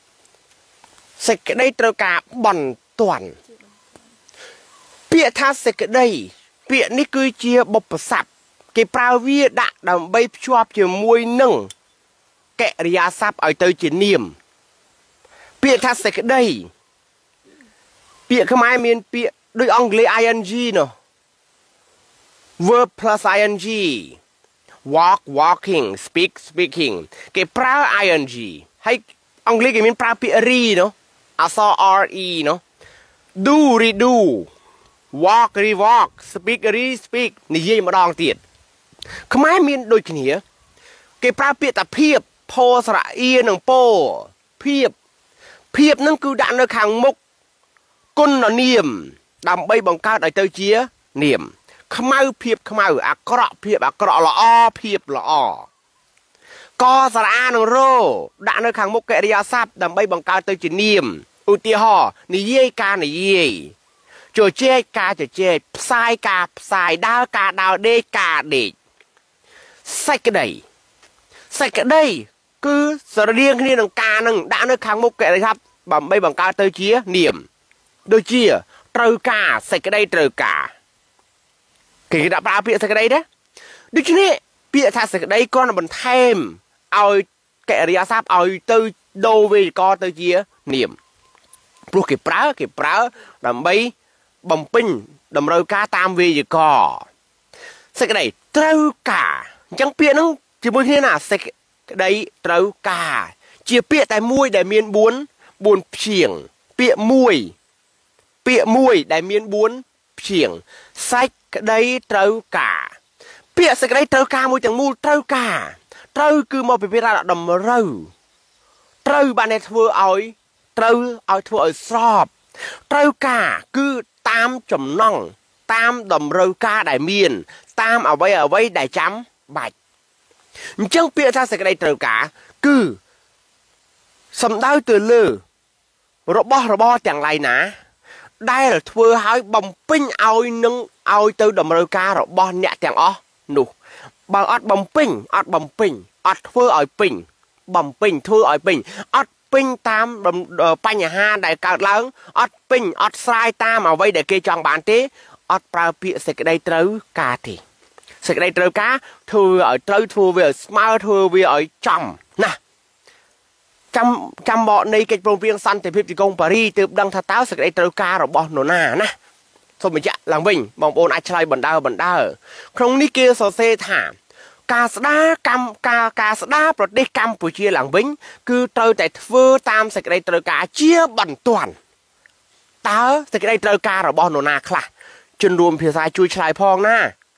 [SPEAKER 2] បន្ទាន់ពាក្យថាសេចក្តីពាក្យនេះគឺជាបុព្វស័ព្ទគេប្រើវាដាក់ដើម្បីភ្ជាប់ជាមួយនឹងកិរិយាសព្ទឲ្យទៅជានាមពាក្យថាសេចក្តីពាក្យខ្មែរមានពាក្យដូចអង់គ្លេស ing នោះ verb plus ing walk walking speak speaking គេប្រើ ing ហើយអង់គ្លេសគេមានប្រើពាក្យ re នោះអក្សរ re នោះ do redo walk rewalk speak re speak និយាយម្ដងទៀតខ្មែរមានដូចគ្នាគេប្រើពាក្យតាភាពផស្រៈអៀនិងពោភាពនឹងគឺដាក់នៅខាងមុខគុណនាមដើម្បីបង្កើតឲ្យទៅជានាមខ្មៅភាពខ្មៅអាក្រក់ភាពអាក្រក់ល្អភាពល្អកសារៈនឹងរដាក់នៅខាងមុខកិរិយាសព្ទដើម្បីបង្កើតទៅជានាមឧទាហរណ៍និយាយការនិយាយជជែកការជជែកផ្សាយការផ្សាយដើរការដើរដេកការដេកសេចក្តីគឺស្រដៀងគ្នានឹងការនឹងដាក់នៅខាងមុខកិរិយាសព្ទដើម្បីបង្កើតទៅជានាមដូចជាត្រូវការសេចក្តីត្រូវការគេដាក់ប្រើពាក្យសេចក្តីណាដូច្នេះពាក្យថាសេចក្តីគ្រាន់តែបន្ថែមឲ្យករិយាសព្ទឲ្យទៅដូរវេយ្យាករណ៍ទៅជានាមព្រោះគេប្រើដើម្បីបំពេញតម្រូវការតាមវេយ្យាករណ៍សេចក្តីត្រូវការអញ្ចឹងពាក្យហ្នឹងជាមួយគ្នាណាសេចក្តីត្រូវការជាពាក្យតែមួយដែលមាន4ព្យាង្គពាក្យមួយដែលមាន4ព្យាង្គសេចក្តីត្រូវការពាក្យសេចក្តីត្រូវការមួយទាំងមូលត្រូវការត្រូវគឺមកពីពាក្យថាតម្រូវត្រូវបានតែធ្វើឲ្យត្រូវឲ្យធ្វើឲ្យស្របត្រូវការគឺតាមចំណង់តាមតម្រូវការដែលមានតាមអ្វីដែលចាំបាច់អញ្ចឹងពាក្យថាសេចក្តីត្រូវការគឺសំដៅទៅលើរបស់របរទាំងឡាយណាដែលធ្វើឲ្យបំពេញឲ្យនឹងឲ្យទៅតម្រូវការរបស់អ្នកទាំងអស់នោះបើអត់បំពេញអត់ធ្វើឲ្យពេញបំពេញធ្វើឲ្យពេញអត់ពេញតាមបញ្ហាដែលកើតឡើងអត់ពេញអត់ស្រាយតាមអ្វីដែលគេចង់បានទេអត់ប្រើពាក្យសេចក្តីត្រូវការទេសេចក្តីត្រូវការធ្វើឲ្យត្រូវធ្វើវាឲ្យស្មើធ្វើវាឲ្យចំណាចាំបកនៃកិច្ចព្រមព្រៀងសន្តិភាពទីក្រុងប៉ារីទើបដឹងថាតើសេចក្តីត្រូវការរបស់នរណាណាសូមបញ្ជាក់ឡើងវិញបងប្អូនអាចឆ្លើយបណ្ដើក្នុងនេះគេសរសេរថាការស្ដារប្រទេសកម្ពុជាឡើងវិញគឺត្រូវតែធ្វើតាមសេចក្តីត្រូវការជាបន្ទាន់តើសេចក្តីត្រូវការរបស់នរណាខ្លះជនរួមភាសាជួយឆ្លើយផងណា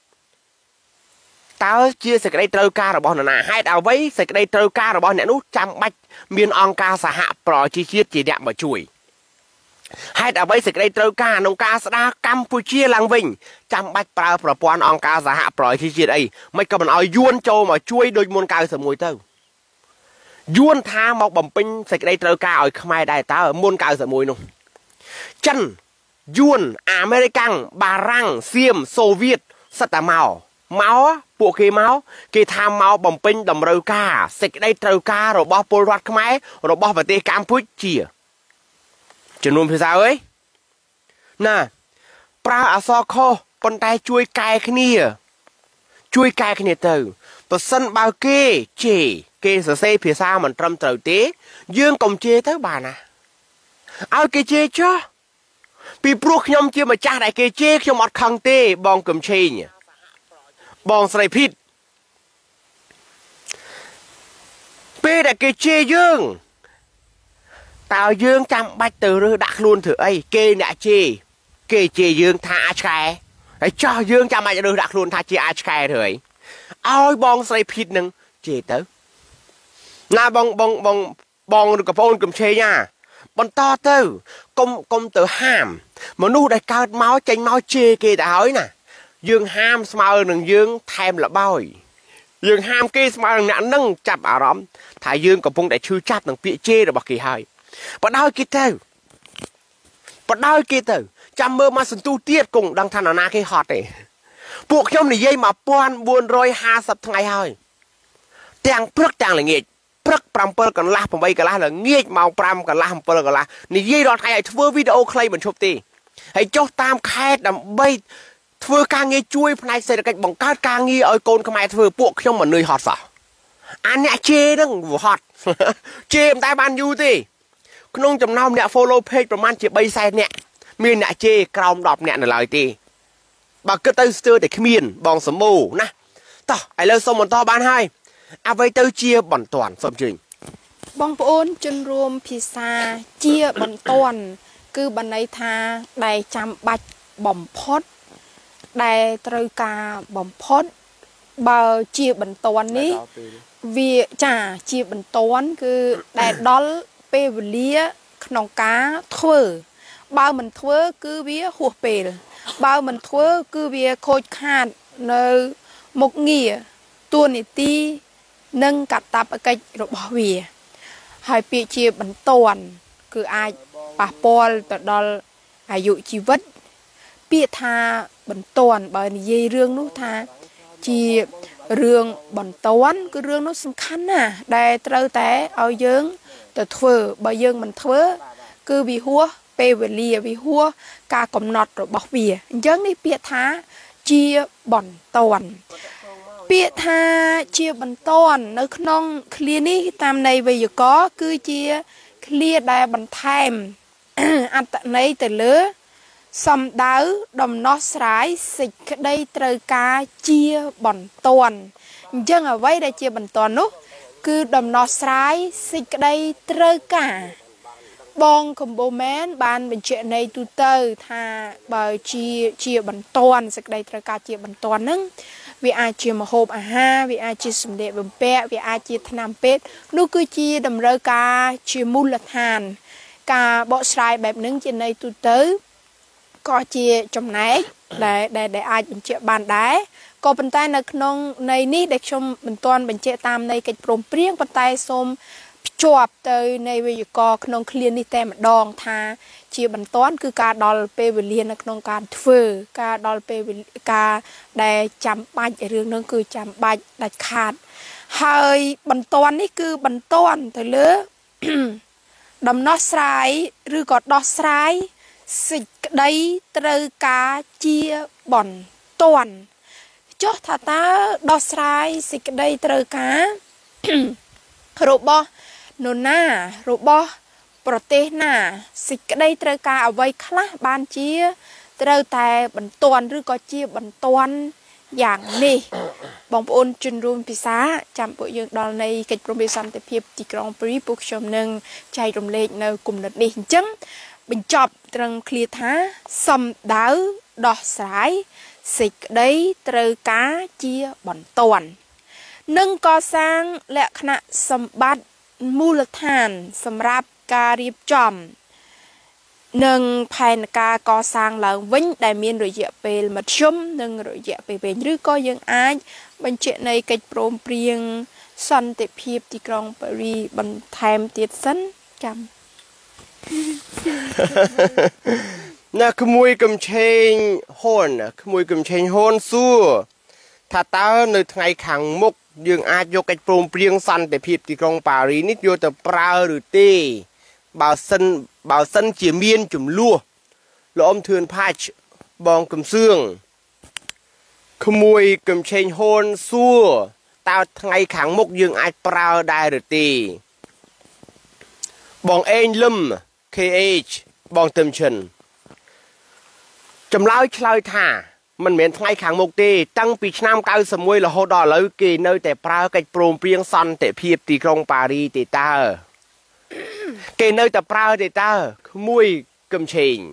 [SPEAKER 2] តើជាសេចក្តីត្រូវការរបស់នរណាហេតុអ្វីសេចក្តីត្រូវការរបស់អ្នកនោះចាំបាច់មានអង្គការសហប្រជាជាតិជាអ្នកមកជួយហេតុអ្វីសេចក្តីត្រូវការក្នុងការស្ដារកម្ពុជាឡើងវិញចាំបាច់ប្រើប្រព័ន្ធអង្គការសហប្រជាជាតិអីមិនក៏មិនឲ្យយួនចូលមកជួយដូចមុន91ទៅយួនថាមកបំពេញសេចក្តីត្រូវការឲ្យខ្មែរដែរតើមុន91នោះចិនយួនអាមេរិកាំងបារាំងសៀមសូវៀតសិតតែមកពួកគេមកគេថាមកបំពេញតម្រូវការសេចក្តីត្រូវការរបស់ពលរដ្ឋខ្មែររបស់ប្រទេសកម្ពុជាចំនួនភាសាអើយណាប្រើអក្សរខុសប៉ុន្តែជួយកែគ្នាទៅប្រសិនបើគេជេរគេសរសេរភាសាមិនត្រឹមត្រូវទេយើងកុំជេរទៅបានណាឲ្យគេជេរចុះពីព្រោះខ្ញុំជាម្ចាស់ដែលគេជេរខ្ញុំអត់ខឹងទេបងកឹមឆេងបងស្រីភីតពេលដែលគេជេរយើងតើយើងចាំបាច់ទៅរើសដាក់ខ្លួនធ្វើអីគេអ្នកជេរគេជេរយើងថាអាចឆ្កែហើយចោះយើងចាំបាច់រើសដាក់ខ្លួនថាជាអាចឆ្កែធ្វើអីឲ្យបងស្រីភីតនឹងជេរទៅណាបងឬក៏បងកឹមឆេងណាបន្តទៅកុំទៅហាមមនុស្សដែលកើតមកចេញមកជេរគេទៅហើយណាយើងហាមស្មើនឹងយើងថែមលបោយយើងហាមគេស្មើនឹងអ្នកនឹងចាប់អារម្មណ៍ថាយើងកំពុងតែឈឺចាប់នឹងពាក្យជេររបស់គេហើយបដ ாய் គេទៅចាំមើលមកសន្ទុះទៀតគង់ដឹងថានរណាគេហត់ទេពួកខ្ញុំនិយាយ1450ថ្ងៃហើយទាំងព្រឹកទាំងល្ងាចព្រឹក7កន្លះ8កន្លះល្ងាចម៉ោង5កន្លះ7កន្លះនិយាយរាល់ថ្ងៃឲ្យធ្វើវីដេអូខ្លីមិនឈប់ទេហើយចុះតាមខេត្តដើម្បីធ្វើការងារជួយផ្នែកសេដ្ឋកិច្ចបង្កើតការងារឲ្យកូនខ្មែរធ្វើពួកខ្ញុំមិននឿយហត់សោះអាអ្នកជេរហ្នឹងវាហត់ជេរមិនតែបានយូរទេក្នុងចំណោមអ្នក follow page ប្រហែលជា300,000នាក់មានអ្នកជេរក្រោម10នាក់នៅឡើយទេបើគិតទៅស្ទើរតែគ្មានបងសមូណាតោះឥឡូវសូមបន្តបានហើយអ្វីទៅជាបន្ទាន់សូមជឿ
[SPEAKER 1] បងប្អូនជនរួមភាសាជាបន្ទាន់គឺបានន័យថាដែលចាំបាច់បំផុតដែលត្រូវការបំផុតបើជាបន្ទាន់នេះវាចាជាបន្ទាន់គឺដែលដល់ពេលវេលាក្នុងការធ្វើបើមិនធ្វើគឺវាហួសពេលបើមិនធ្វើគឺវាខូចខាតនៅមុខងារតួនាទីនិងកាតព្វកិច្ចរបស់វាហើយពាក្យជាបន្ទាន់គឺអាចប៉ះពាល់ទៅដល់អាយុជីវិតពាក្យថាបន្ទាន់បើនិយាយរឿងនោះថាជារឿងបន្ទាន់គឺរឿងនោះសំខាន់ណាស់ដែលត្រូវតែឲ្យយើងទៅធ្វើបើយើងមិនធ្វើគឺវាហួសពេលវេលាវាហួសការកំណត់របស់វាអញ្ចឹងនេះពាក្យថាជាបន្ទាន់ពាក្យថាជាបន្តនៅក្នុងឃ្លានេះតាមន័យវេយ្យាករណ៍គឺជាឃ្លាដែលបន្ថែមអត្ថន័យទៅលើសំដៅដំណោះស្រាយសេចក្តីត្រូវការជាបន្តអញ្ចឹងអ្វីដែលជាបន្តនោះគឺដំណោះស្រាយសេចក្តីត្រូវការបងកម្ពុជាមែនបានបញ្ជាក់ន័យទូទៅថាបើជាបន្តសេចក្តីត្រូវការជាបន្តហ្នឹងវាអាចជាម្ហូបអាហារវាអាចជាសម្លៀកបំពាក់វាអាចជាថ្នាំពេទ្យនោះគឺជាតម្រូវការជាមូលដ្ឋានការបកស្រាយបែបហ្នឹងជាន័យទូទៅក៏ជាចំណែកដែលអាចបញ្ជាក់បានដែរក៏ប៉ុន្តែនៅក្នុងន័យនេះដែលខ្ញុំមិនទាន់បញ្ជាក់តាមន័យកិច្ចព្រមព្រៀងប៉ុន្តែសូមភ្ជាប់ទៅនៃវេយ្យាករណ៍ក្នុងឃ្លានេះតែម្ដងថាជាបន្តគឺការដល់ពេលវេលានៅក្នុងការធ្វើការដល់ពេលការដែលចាំបាច់រឿងហ្នឹងគឺចាំបាច់ដាច់ខាតហើយបន្តនេះគឺបន្តទៅលើ ដំណោះស្រាយឬក៏ដោះស្រាយសេចក្តីត្រូវការជាបន្តចុះថាតើដោះស្រាយសេចក្តីត្រូវការរបស់នរណារបស់ប្រទេសណាសេចក្តីត្រូវការអ្វីខ្លះបានជាត្រូវតែបន្តឬក៏ជាបន្តយ៉ាងនេះបងប្អូនជនរួមភាសាចាំពួកយើងដល់នៃកិច្ចព្រមព្រៀងសន្តិភាពទីក្រុងប៉ារីសពួកខ្ញុំនឹងចែករំលែកនៅគំនិតនេះអញ្ចឹងបញ្ចប់ត្រឹងឃ្លាថាសំដៅដោះស្រាយសេចក្តីត្រូវការជាបន្តនិងកសាងលក្ខណៈសម្បត្តិមូលដ្ឋានសម្រាប់ការរៀបចំនិងផែនការកសាងឡើងវិញដែលមានរយៈពេលមធ្យមនិងរយៈពេលវែងឬក៏យើងអាចបញ្ជាក់នៃកិច្ចព្រមព្រៀងសន្តិភាពទីក្រុងប៉ារីសបន្ថែមទៀតសិនចាំ
[SPEAKER 2] ណាក្មួយកំឆេងហ៊ុនក្មួយកំឆេងហ៊ុនសួរថាតើនៅថ្ងៃខាងមុខយើងអាចយកកិច្ចព្រមព្រៀងសន្តិភាពទីក្រុងប៉ារីសនេះយកទៅប្រើឬទេបើសិនជាមានចំនួនលោកអ៊ំធឿនផាច់បងកំសឿងក្មួយកំឆេងហ៊ុនសួរតើថ្ងៃខាងមុខយើងអាចប្រើដែរឬទេបងអេងលឹម KH បងទឹមឈិនចម្លើយឆ្លើយថាមិនមែនថ្ងៃខាងមុខទេតាំងពីឆ្នាំ91រហូតដល់ឥឡូវគេនៅតែប្រើកិច្ចព្រមព្រៀងសន្តិភាពទីក្រុងប៉ារីសទេតើគេនៅតែប្រើទេតើក្មួយកំឆេង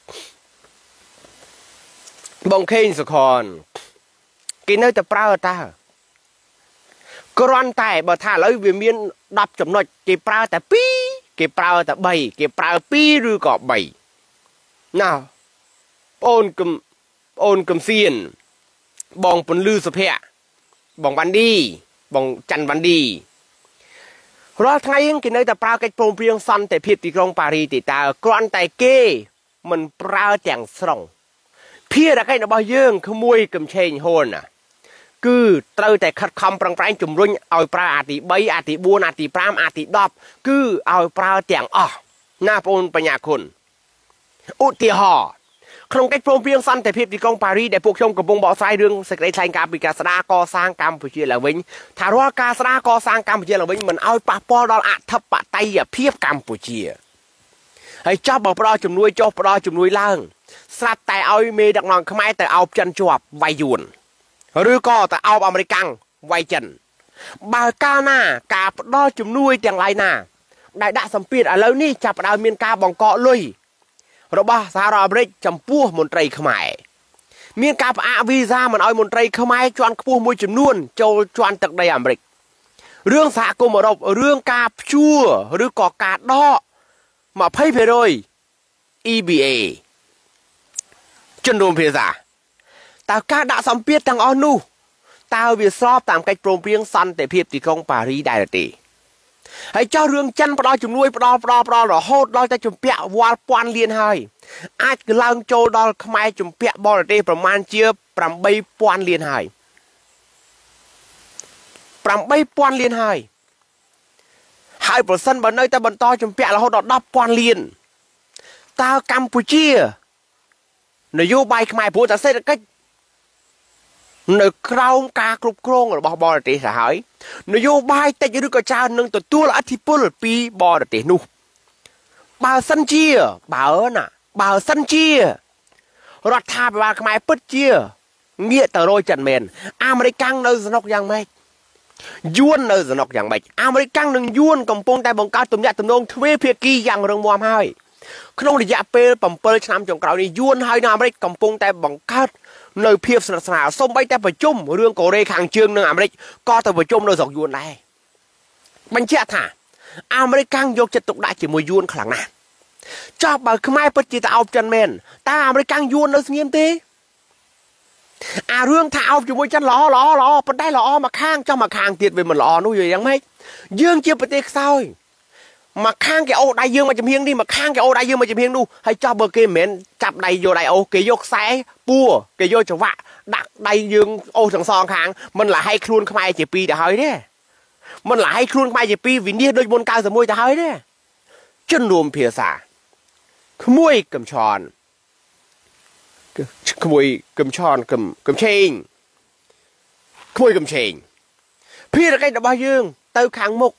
[SPEAKER 2] បងខេងសុខនគេនៅតែប្រើតើគ្រាន់តែបើថាឥឡូវវាមាន10ចំណុចគេប្រើតែ2គេប្រើតែ3គេប្រើ2ឬក៏3ណាបងកំសៀនបងពន្លឺសុភ័ក្របងវ៉ាន់ឌីបងច័ន្ទវ៉ាន់ឌីរាល់ថ្ងៃគេនៅតែប្រើកិច្ចព្រមព្រៀងសន្តិភាពទីក្រុងប៉ារីសទេតើគ្រាន់តែគេមិនប្រើទាំងស្រុងភារកិច្ចរបស់យើងក្មួយកំឆេងហ៊ុនគឺត្រូវតែខិតខំប្រឹងប្រែងជំរុញឲ្យប្រើអាទី3អាទី4អាទី5អាទី10គឺឲ្យប្រើទាំងអស់ណាបងប្អូនបញ្ញាគុណឧទាហរណ៍ក្នុងកិច្ចព្រមព្រៀងសន្តិភាពទីក្រុងប៉ារីសដែលពួកខ្ញុំកំពុងបកស្រាយរឿងសេចក្តីថ្លែងការណ៍ពីការស្ដារកសាងកម្ពុជាឡើងវិញថារាល់ការស្ដារកសាងកម្ពុជាឡើងវិញមិនឲ្យប៉ះពាល់ដល់អធិបតេយ្យភាពកម្ពុជាហើយចោះបើផ្ដល់ជំនួយចុះផ្ដល់ជំនួយឡើងស្រាប់តែឲ្យមេដឹកនាំខ្មែរទៅអោបចិនជាប់វាយយួនឬក៏ទៅអោបអាមេរិកវាយចិនបើកាលណាការផ្ដល់ជំនួយទាំងឡាយណាដែលដាក់សម្ពាធឥឡូវនេះចាប់ផ្ដើមមានការបង្កកលុយរបស់សហរដ្ឋអាមេរិកចំពោះមន្ត្រីខ្មែរមានការផ្អាកវីសាមិនឲ្យមន្ត្រីខ្មែរជាន់ខ្ពស់មួយចំនួនចូលជាន់ទឹកដីអាមេរិករឿងសហគមន៍អឺរ៉ុបរឿងការព្យួរឬក៏ការដក 20% EBA ជនរួមភាសាតើការដាក់សម្ពាធទាំងអស់នោះតើវាស្របតាមកិច្ចព្រមព្រៀងសន្តិភាពទីក្រុងប៉ារីសដែរទេហើយចោះរឿងចិនផ្ដល់ជំនួយផ្ដល់រហូតដល់តែជំពាក់វល់ពាន់លានហើយអាចឡើងចូលដល់ខ្មែរជំពាក់បរទេសប្រមាណជា 8,000 លានហើយ 8,000 លានហើយប្រសិនបើនៅតែបន្តជំពាក់រហូតដល់ 10,000 លានតើកម្ពុជានយោបាយខ្មែរព្រោះតែសេដ្ឋកិច្ច nơi krong ca cục krong ở bò bò để hỏi nơi vô bài tay như cái cha nâng tụi tua là thì bò pi bò để nu bà sân chia bà ở nè bà sân chia rót tha bà cái máy bứt chia nghĩa tờ đôi trần mền American nơi dân học giang mày yuan nơi dân học giang mày American nâng yuan cầm pông tay bằng cao tụm nhẹ tụm nông thuê phía kia giang rừng mồm hai không để dạ pê bầm pê năm trong cào đi yuan hai năm đấy cầm pông tay bằng cao nơi phía snào sông bay tay vào chung riêng cổ đây hàng chương nơi American co tay vào chung nơi dọc yuan này bánh chè thả American vô trật tục đại chỉ mùi yuan khẳng nè cho bà khai bớt chỉ tao chân men ta American yuan nơi nghiêm tê rương thảo chỉ mùi chân ló bên đây ló mà khang tiệt về mình ló nuôi gì chẳng mấy dương chưa bật tiệt sao mà khang cái ô đại dương mà chìm hiên đi mà khang cái ô đại dương mà chìm hiên đu hay cho bờ kia mến chập đầy vô đại ô cái vô xe bua cái vô cho vạ đặt đại dương ô thằng son khang mình là hay khuôn khai chỉ pi đã hỏi đấy mình là hay khuôn khai chỉ pi vì nia đôi môn cao giờ môi đã hỏi đấy chân rùm phía xa môi cầm tròn môi cầm tròn cầm chênh môi cầm chênh phía là cái đã bao dương tao kháng mục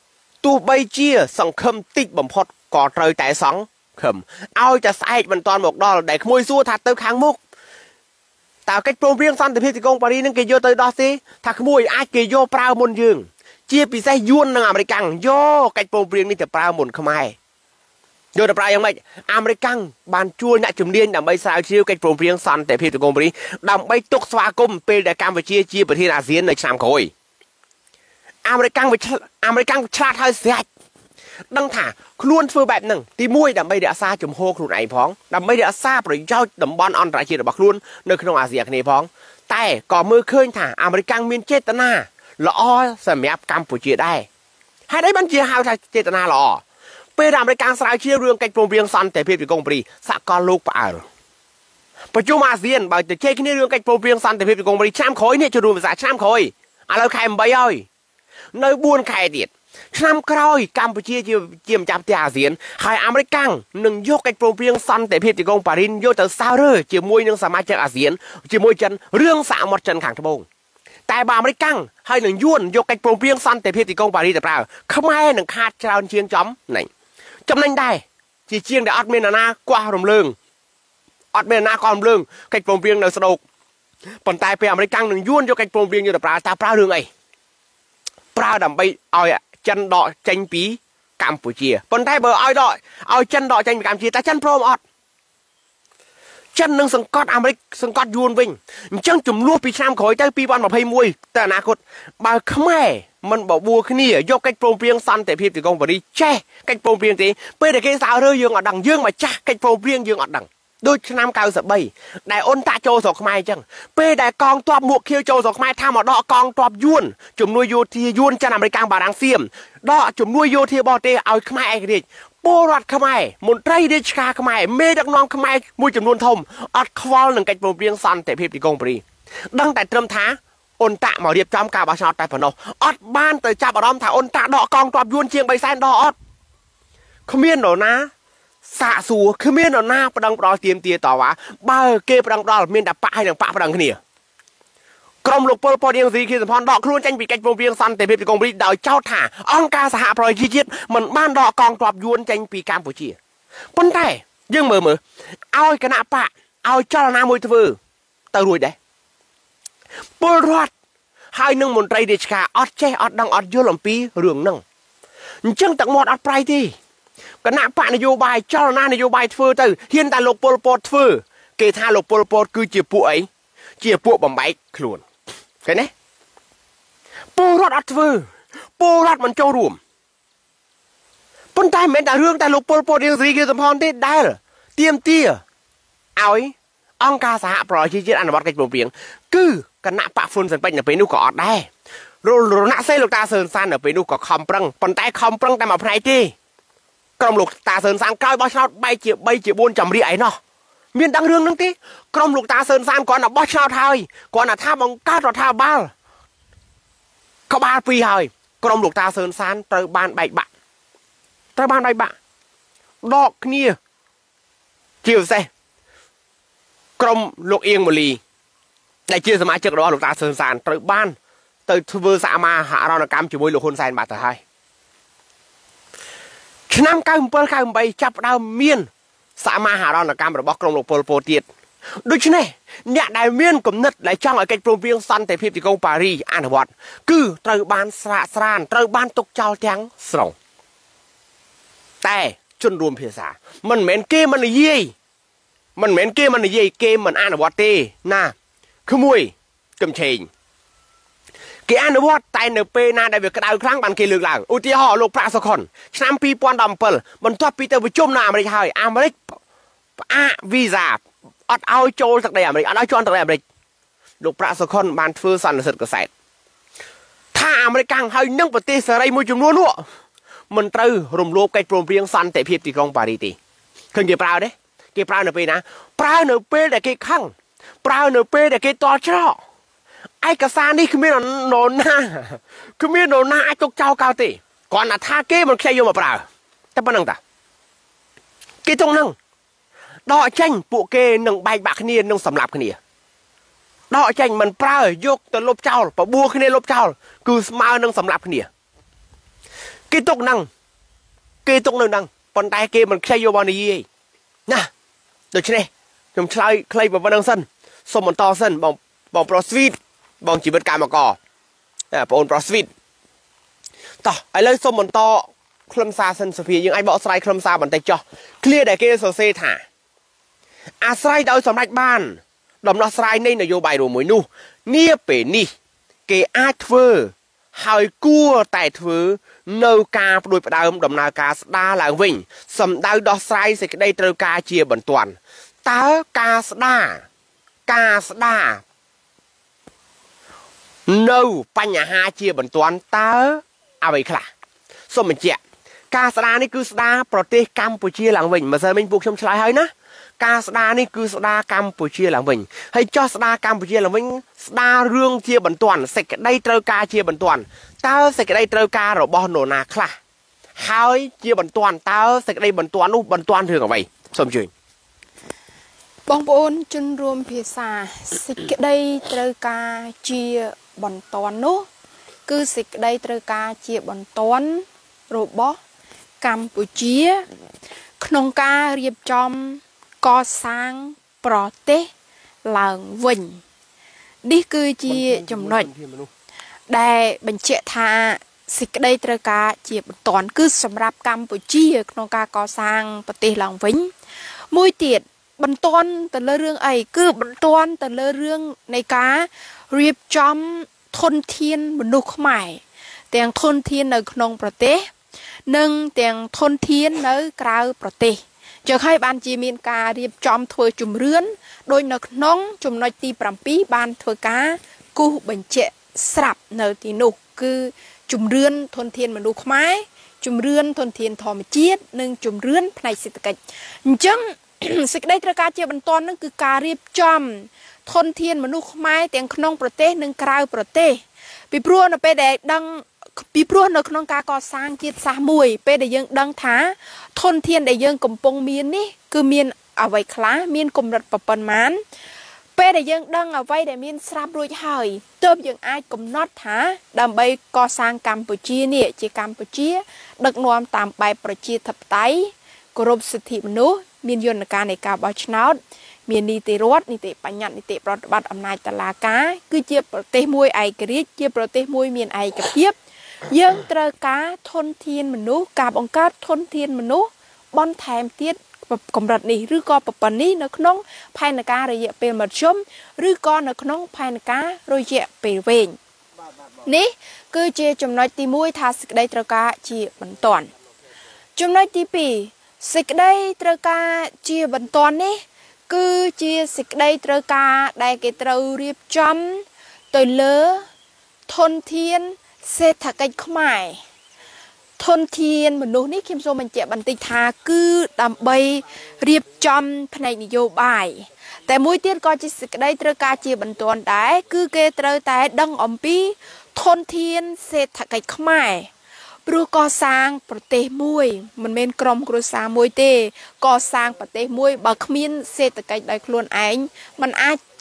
[SPEAKER 2] tu bay chia sòng khâm tích bẩm phật cỏ trời tại sóng khẩm aoจะใส่มันตอนบอกดอได้ขโมยซัวถัดเตาค้างมุกแต่cáchโปรเรียงสั้นแต่พี่ติกงปารีนั่งเกยโยเตยดอสิถ้าขโมยอาเกยโยปลาหมุนยืงเจี๊ยปีใส่ยวนนั่งอเมริกันโยcáchโปรเรียงนี่แต่ปลาหมุนขมายโยแต่ปลายังไม่อเมริกันบานช่วยนักจุ่มเดียนดำใบสาวชิวcáchโปรเรียงสั้นแต่พี่ติกงปารีดำใบตกสวากรมเป็นแต่การไปเจี๊ยประเทศอาเซียนในชามโขยอเมริกันชาติไทยเสียดังถ่าคล้วนฟื้นแบบหนึ่งที่มวยดำไม่เดือดซาจุ่มโฮครูนไอพ้องดำไม่เดือดซาประเจ้าดำบอลออนไรเชียร์บักคล้วนในขนมอาเซียนนี้พ้องแต่ก่อมือเคยถ่าอเมริกันมีเจตนาละอ้อสมัยกัมพูชีได้ให้ได้บัญชีหาวเจตนาละอ้อเป็นอเมริกันสายเชียร์เรื่องการโปรเบียงซันแต่เพียรกงปรีสกอลูกป่าปัจจุบันอาเซียนบางจะเช็คนี่เรื่องการโปรเบียงซันแต่เพียรกงปรีแชมป์คอยเนี่ยจะรวมภาษาแชมป์คอยอะไรใครมันใบย่อยnơi buôn khai tiệt năm cày Campuchia chiếm chạm từอาเซียนhaiอเมริกันหนึ่งยกไอ้โปรเบียงซันแต่เพียรติกงปารินโยแต่ซาเร่เจียมวยหนึ่งสามารถจากอาเซียนเจียมวยจันเรื่องสามหมดจันขังทบงแต่บาอเมริกันให้หนึ่งยวนยกไอ้โปรเบียงซันแต่เพียรติกงปารินแต่เปล่าขมายหนึ่งขาดชาวเชียงจ้อมไหนจำนั่งได้จีเชียงแต่อัดเมนานากว่าลมเลืองอัดเมนาความเลืองไอ้โปรเบียงเนอสโดกปนตายไปอเมริกันหนึ่งยวนยกไอ้โปรเบียงอยู่แต่เปล่าตาเปล่าเรื่องไอ้ปลาดำไปเอาจันดอจันปีกัมพูชีปนไทยเบอร์เอาจันดอจันปีกัมพูชีแต่จันพร้อมอดจันหนึ่งสังกัดอเมริกสังกัดยูนวิ่งจังจุ่มลูกปีชามขอยใจปีบอลมาเพย์มวยแต่อนาคตบางขมายมันบอกบัวขึ้นนี่ยกcáchโปรเปียงซันแต่พี่ติกงบดีแช่cáchโปรเปียงตีเพื่อเด็กสาวเรือยืงอดดังยืงมาจ้าcáchโปรเปียงยืงอดดังโดยน้ำเกาสบายได้อ้นตาโจสกไม้จังเป้ได้กองตัวหมวกเขียวโจสกไม้ทำมาดอกองตัวยวนจุ่มนุยโยทียวนจันอเมริกันบารังเซียมดอกจุ่มนุยโยทีบอเตเอาขมายไอ้เด็กโปรัดขมายมุนไตรเดชกาขมายเมดักน้องขมายมวยจุ่มนวลทมอัดควอลหนึ่งกันโปรเปียงซันแต่พี่ติกงบดีดังแต่เติมท้าอ้นตาหมอเรียบจอมกาบาชาแต่ปนอัดบ้านแต่จับอารมณ์ถ่าอ้นตาดอกกองตัวยวนเชียงใบแซนดออัดขมิ้นหรอนะสะสูคือเมียนหน้าประดังปลอเตรียมเตียต่อวะบ้าเกประดังปลอเมียนดับปะให้ดังปะประดังขึ้นเนี่ยกรมหลวงปอเดียงสีขีดสะพอนดอกครูนจังปีกันโปรเบียงซันแต่เพียรกงบริดาวเจ้าถ่าองค์การสหประชาชาติมันบ้านดอกกองตอบยวนจังปีกัมพูชีปนได้ยังมือเอาคณะปะเอาเจ้าหน้ามวยทวีตะรวยได้ปรอดให้หนึ่งมนตรีเดชกาอดเจอดดังอดโยลมปีเรื่องนั่งจังตักหมดอดไปที่คณะปะนโยบายเจ้าหน้านโยบายฟื้นตื่นเฮียนแต่หลบโปลโปดฟื้นเกธาหลบโปลโปดคือเจียปุ่ยเจียปุ่ยบ่มใบขลุ่นเห็นไหมปูรอดอัดฟื้นปูรอดมันโจรวมปนใจเหม็นแต่เรื่องแต่หลบโปลโปดยังสีเกี่ยวกับพรที่ได้เหรอเตรียมเตี้ยเอาองค์การสหประชาชาติอันวัดกันโปรเปียงคือคณะปะฟื้นสันเป็นอย่างเป็นนุกอดได้โรนักเซลตาเซินซันเป็นนุกคอมปรังปนใจคอมปรังแต่มาไพรที่กรมหลวงตาเซินซานก้าวบอชนาใบเจียบวนจำรีไอเนาะมีดังเรื่องนั่งที่กรมหลวงตาเซินซานก่อนบอชนาไทยก่อนท่าบังก้าวต่อท่าบ้าเขาบ้าปีเฮยกรมหลวงตาเซินซานเตอร์บานใบบะดอกเนี่ยเจียวเซ่กรมหลวงเอียงมลี đại chia sẻ trước đó lục ta sơn sàn tới ban tới vừa xã mà hạ ra là cam chỉ môi lục hôn sàn bà tới hai năm cam bơ cam bay chắp đao miên xã mà hạ ra là cam rồi bóc công lục pol tiệt đôi chân này nhà đại miên cũng nứt lại trong ở cái province viên san tại phim thì công Paris an hoạt cứ tới ban xã sàn tới ban tục trao trắng sòngแต่จนรวมเพียสามันเหม็นเกมันเลยยี่มันเหม็นเกมันเลยยี่เกมันอ่านวัดเต้น่ะขโมยกำเชงเกอ่านวัดแต่เนเปน่าได้เบิกกระดาษครั้งบันเกลือหลังอุทิศห่อโลกพระสกอนชามปีปอนดำเปิลมันทอดปีเตอร์ไปจุ่มน้ำอะไรใช่อเมริกวีซ่าอัดเอาโจลจากไหนอเมริกอัดเอาโจลจากไหนอเมริกโลกพระสกอนบันฟื้นสันสุดกระแสถ้าอเมริกันให้นั่งปฏิเสธอะไรมวยจุ่มล้วนมันเตอร์รวมรวมกันโปรเพียงสันแต่เพียบที่กองปารีตีเคยเกี่ยวเปล่าเด้เกี่ยวเปล่าเนเปนะเปล่าเนเปแต่เกี่ยวข้างเปล่าเนเปแต่เกี่ยวต่อช่อไอ้กระซานนี่คือไม่นอนหน้าคือไม่นอนหน้าจกเจ้าเกาตีก่อนน่ะท่าเก้มันแค่โยมาเปล่าแต่ปนังตาเกี่ยวตรงนั่งดอกเจนปูเกนั่งใบบักเนี่ยนั่งสำหรับคนเนี่ยดอกเจนมันเปล่ายกแต่ลบเจ้าปะบัวคนเนี่ยลบเจ้าคือสมานั่งสำหรับคนเนี่ยกี่ตกนั่งกี่ตกนั่งปนตายกี่มันแค่โยบานีนะโดยเฉพาะผมใช้ใครแบบวันนั่งสั้นสมมันต่อสั้นบองโปรสวีทบองจีบการมาก่อปนโปรสวีทต่อไอ้เลยสมมันต่อคลำซาสั้นสเปียยังไอ้บอกสไลคลำซาบันเตจ่อเคลียร์ได้เกสโซเซถ่าอาสไลโดยสำหรับบ้านดอมนอสไลในนโยบายรวมมวยนู่เนี่ยเป็นนี่เกอาเทอร์หายกู้แต่เธอเนื้อกาโดยประดามดำนากาสดาหลังวิ่งสำดาวดอสไลสิกได้เตอกาเชียบนตวนตากาสดเนื้อปัญหาเชียบนตวนตาเอาไปคละสมเจียกาสดานี่คือสดาประเทศกัมพูชีหลังวิ่งมาเซอร์มินบุกชมชายเฮ้ยนะกาสดานี่คือสดากัมพูชีหลังวิ่งให้จอสดากัมพูชีหลังวิ่งสดาเรื่องเชียบนตวนสิกได้เตอกาเชียบนตวนตาสิกได้เตอกาหรือบอโนนาคละเฮ้ยเชียบนตวนตาสิกได้บนตวนนู่บนตวนถึงเอาไว้สมจุย
[SPEAKER 1] บองปอนจนรวมเพียสาสิกได้เตอกาเชียบนตวนนู้คือสิกได้เตอกาเชียบนตวนรูบอกัมพูชีขนมกาเรียบจอมก่อสร้างโปรเตหลังวิ่งนี่คือจีจำนวนได้บรรเจธาสิกได้ตระกาเจียบตอนคือสำหรับกัมพูชีขนมกาก่อสร้างโปรเตหลังวิ่งมวยเตียดบรรทอนแต่ละเรื่องไอ้คือบรรทอนแต่ละเรื่องในการเรียบจอมทนเทียนบรรลุใหม่แต่งทนเทียนในขนมโปรเตหนึ่งแต่งทนเทียนในกลางโปรเตจะให้บานจีมีนกาเรียบจอมถวยจุ่มเรือนโดยนักน้องจุ่มน้อยตีปรำปีบานถวยกากูบัญเจสลับเนตีนุกคือจุ่มเรือนทนเทียนมันดูขมายจุ่มเรือนทนเทียนทอมเจี๊ยดหนึ่งจุ่มเรือนในสิทธิกิจจัง สิกได้ตระกาเจียบรรทอนนั่นคือการเรียบจอมทนเทียนมันดูขมายแต่งขนมโปรเตหนึ่งกลางโปรเตปีพรัวน่ะไปแดกดังปีพรัวในขนมกาก่อสร้างจิตสามวยไปได้ยังดังท้าทนเทียนได้ยังกำปงเมียนนี่คือเมียนเอาไว้คล้าเมียนกลมรัดปะปนมันไปได้ยังดังเอาไว้ได้เมียนสลับด้วยหอยเติมยังไอ้กลมน็อตท้าดำใบก่อสร้างกัมพูชีเนี่ยจีกัมพูชีดักนวมตามไปประชีทับไตกรมสิทธิมนุษย์มียนการในการบอชนาดมีนิติรสนิติปัญญานิติปฏิบัติอำนาจตลาดกาคือเจียบประเทศมวยไอกรีเจียบประเทศมวยเมียนไอกระเพียบยังตระกาทนเทียนมนุษย์กาบองการทนเทียนมนุษย์บอนแถมเทียดกำรัดนี้หรือก็ปปนี้นักน้องภายในการระยะเป็นมัดชมหรือก็นักน้องภายในการระยะเป็นเวงนี้คือเจียจำนวนตีมวยทาสิกได้ตระกาเจียบันตอนจำนวนตีปีสิกได้ตระกาเจียบันตอนนี้คือเจียสิกได้ตระกาได้เกตระเรียบจำตัวเลือทนเทียนเศรษฐกิจขมายทนเทียนมนุษย์นี่คิมโซมันเจ็บบันติทาคือดำใบเรียบจำภายในนโยบายแต่มวยเตี้ยนก็จะสิกได้ตระกาเจียบันตอนได้คือเกตระแต่ดังอมปีทนเทียนเศรษฐกิจขมายปลูกก่อสร้างประเทศมวยมันเป็นกรมกรุษามวยเตก่อสร้างประเทศมวยบักมินเศรษฐกิจได้คลวนไอมันอาจ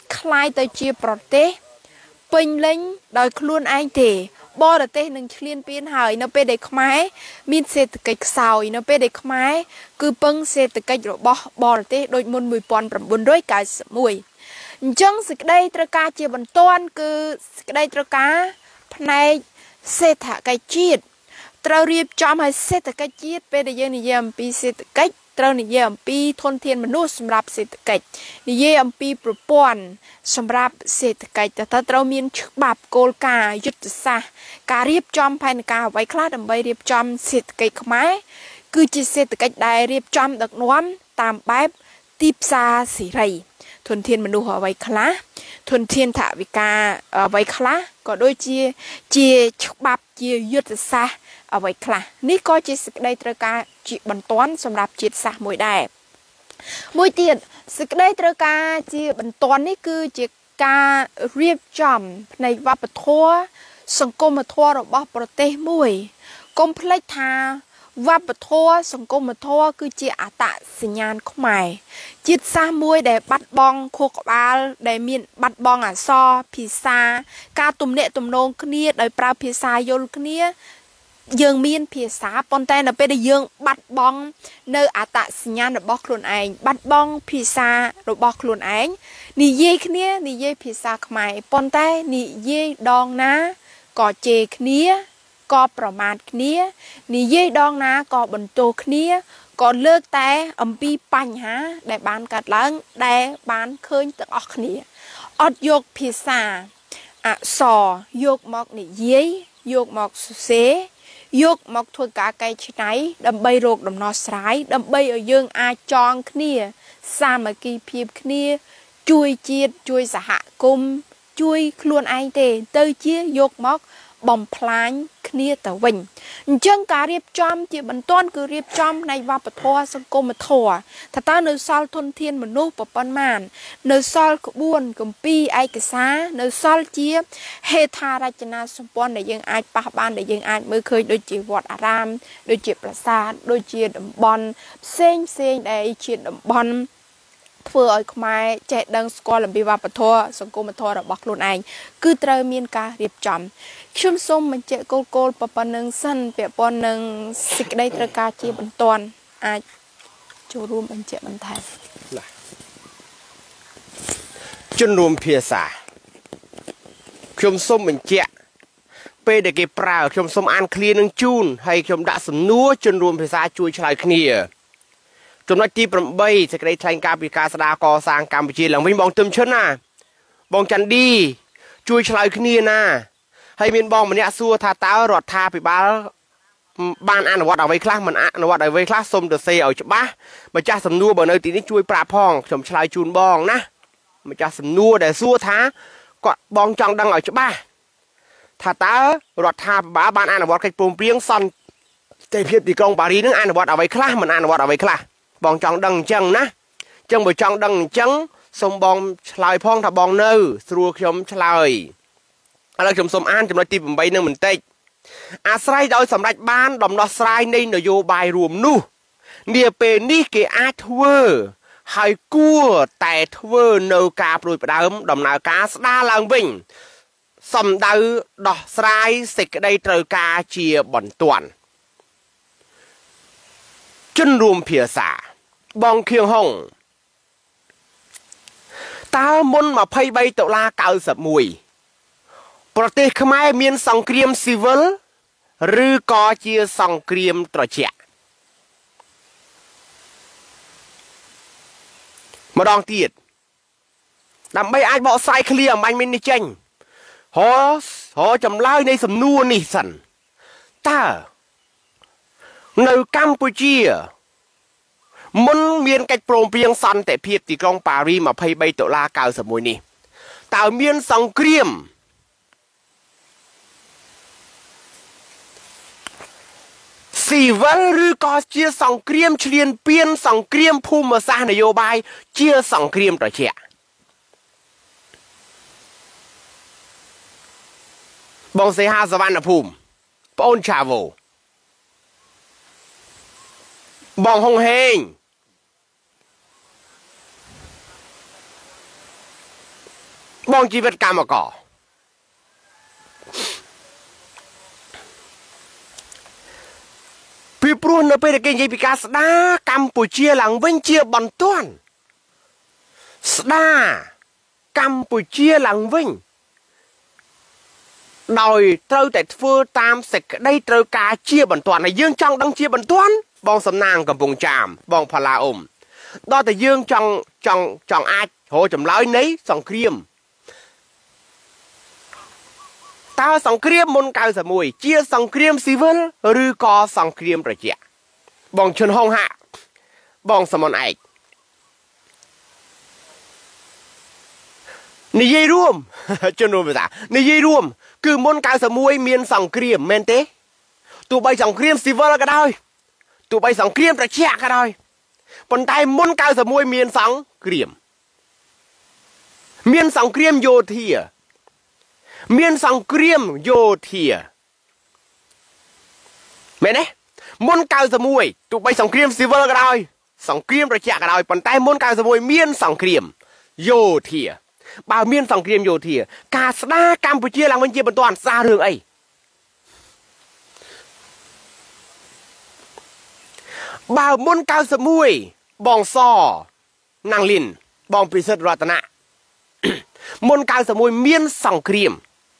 [SPEAKER 1] คลายตัวเจียประเทศเป็นเล่งโดยคล้วนไอเตะบอร์เตหนึ่งเชียนเปลี่ยนหายนับเป็นเด็กไม้มีเศรษฐกิจสาวนับเป็นเด็กไม้คือเปิ้งเศรษฐกิจบอร์เตโดยมุนมวยปอนปรำบุญด้วยกายสมุยจังสิกได้ตระกาเจียบันต้นคือสิกได้ตระกาในเศรษฐกิจจีดเราเรียบจอมให้เศรษฐกิจจีดเป็นเรื่องนิยมปีเศรษฐกิจเรานิยมปีทนเทียนมนุษย์สำหรับเศรษฐกิจนิยมปีประปอนสำหรับเศรษฐกิจแต่ถ้าเรามีฉบับโกลกายุทธศาสตร์การเรียบจอมภายในการไว้คลาดดำใบเรียบจอมเศรษฐกิจขมายคือจิตเศรษฐกิจได้เรียบจอมดักน้อมตามแบบติบซาสีไรทนเทียนมนุษย์เอาไว้คลาทนเทียนถาวิกาไว้คลาก็โดยเจียฉบับเจียยุทธศาสตร์เอาไว้คลานี่ก็จิตสิกได้ตระกาจิตบรรทอนสำหรับจิตศาสตร์มวยได้มวยเตียนสิกได้ตระกาจิตบรรทอนนี่คือจิตการเรียบจอมในวัปทัวสังคมทัวระบบประเทศมวยกรมพลัยทาวัปทัวสังคมทัวคือจิตอัตสัญญาณขมายจิตซามวยได้บัดบองโคกบาลได้มีบัดบองซอพิซาการตุ่มเนะตุ่มโนงคเนียโดยปราพิซาโยลคเนียยังมีนเพียสาปนแต่เราไปได้ยังบัดบองเนื้ออัตสัญญาณระบบคลุนเองบัดบองพิซาระบบคลุนเองนี่เย่คเนียนี่เย่พิซาขมายปนแต่นี่เย่ดองนะก่อเจคเนียก็ประมาทเนี้ยนี่เย่ดองนะก็บรรโตเนี้ยก็เลิกแต่อมปีปัญหาได้บานกัดล้างได้บานเคยตะออกเนี้ยอดยกพิซาสอยกหมอกนี่เย่ยกหมอกเสยกหมอกทั่วกาไกชไหนดำใบโรคดำนอสายดำใบเอายังอาจองเนี้ยสามัคคีเพียบเนี้ยช่วยจีดช่วยสหกรมช่วยคลวนไอเตเตยเชี่ยยกหมอกบ่มพลายเคลียแต่วิ่งจังการเรียบจอมจีบันต้นคือเรียบจอมในวัปทัวสังคมทัวถ้าตาเนื้อซอลทนเทียนมนุษย์ปปนมานเนื้อซอลขบวนกัมปีไอกษาเนื้อซอลเจียเฮธาราชนาสมปอนในยังไอปะบ้านในยังไอเมื่อเคยโดยจีวัดอารามโดยจีประสาทโดยจีดบอลเส้นในจีดบอลเพื่อเอาขมายแจกดังสกอลบิวาปทัวสังคมทัวระบักลุนเองคือเตรียมมีการเรียบจอมชุ่มส้มมันเจโกโกลปปนึงสั้นเปียปนึงสิกได้ตระกาจีบนตอนอาจูรูมมันเจมันไทย
[SPEAKER 2] จนรวมเพียสาชุ่มส้มมันเจเปเด็กเปล่าชุ่มส้มอันเคลียนึงจูนให้ชุ่มด่าสมนัวจนรวมเพียสาช่วยชลายเคลียจนวันที่ประใบจะได้แทงการพิการสดาก่อสร้างการพิจิตรหลังวิ่งบองเติมชนะบองจันดีช่วยชลายขึ้นนี่นะให้มีนบองมันเนี่ยซัวทาตารอดทาไปบ้านอันวัดเอาไว้คลาสมันอันวัดเอาไว้คลาสสมเดเซเอาจะบ้ามาจ้าสำนัวบ่เนยตีนี้ช่วยปราพองชมชลายจูนบองนะมาจ้าสำนัวแต่ซัวท้าก็บองจังดังเอาจะบ้าทาตารอดทาบ้านอันวัดใครปรุงเปรี้ยงซันใจเพียบตีกองปารีนึงอันวัดเอาไว้คลาสมันอันวัดเอาไว้คลาสบองจังดังจังนะจังบ่จังดังจังสมบองชลายพองถ้าบองเนื้อสรัวชมชลายอะไรชมสมอันจำนวนตีผมใบหนึ่งเหมือนเตะอาศัยโดยสำหรับบ้านดอมนอสไลในนโยบายรวมนู่เนี่ยเป็นนี่เกอาทัวร์ให้กู้แต่ทัวร์เนื้อกาปลุยประดามดอมนากาสดาลังวิ่งสำดาวดอกไซสิกได้เจอกาเชียบอนตวนจนรวมเพียสาบองเคียงห้องตามนมาไพ่ใบตลาเก่าสับมวยประเทศขมายมีสังเกรียมซิวิลหรือก่อเชียสังเกรียมตรเจียมาดองตีดดำไม่อาจบอกไซเคลียมันไม่ในเจงหอจำเล่าในสำนวนนี่สันตาในกัมพูชีมันมีนกัดโปร่งเพียงสันแต่เพียบตีกรองปารีมาไพ่ใบตลาเก่าสมุยนี่แต่มีนสังเกรียมสี่วันหรือก็เชียสังเกรียมเฉลียนเปลี่ยนสังเกรียมภูมิศาสตร์นโยบายเชียสังเกรียมต่อเชียบองเสียหาสวรรณภูมิปอนชาโวบองฮงเฮงบองชีวิตกรรมก่อពីព្រោះនៅពេលដែលគេនិយាយពីការស្ដារកម្ពុជាឡើងវិញជាបន្ទាន់ស្ដារកម្ពុជាឡើងវិញដោយត្រូវតែធ្វើតាមសេចក្តីត្រូវការជាបន្ទាន់ហើយយើងចង់ដឹងជាបន្ទាន់បងសំណាងកំពង់ចាមបងផាឡាអ៊ុំដល់តែយើងចង់អាចរកចម្លើយនៃសង្គ្រាមតើសង្គ្រាមមុន91ជាសង្គ្រាមស៊ីវិលឬក៏សង្គ្រាមត្រជាក់បងឈុនហុងហាក់បងសមនឯកនិយាយរួមជនរួមភាសានិយាយរួមគឺមុន91មានសង្គ្រាមមែនទេទោះបីសង្គ្រាមស៊ីវិលក៏ដោយទោះបីសង្គ្រាមត្រជាក់ក៏ដោយប៉ុន្តែមុន91មានសង្គ្រាមយោធាមានសង្គ្រាមយោធាមែនទេមុន91ទោះបីសង្គ្រាមស៊ីវិលក៏ដោយសង្គ្រាមត្រជាក់ក៏ដោយប៉ុន្តែមុន91មានសង្គ្រាមយោធាបើមានសង្គ្រាមយោធាការស្ដារកម្ពុជាឡើងវិញជាបន្ទាន់ស្ដាររឿងអីបើមុន91បងសណាងលីនបងពិសិដ្ឋរតនៈមុន91មានសង្គ្រាម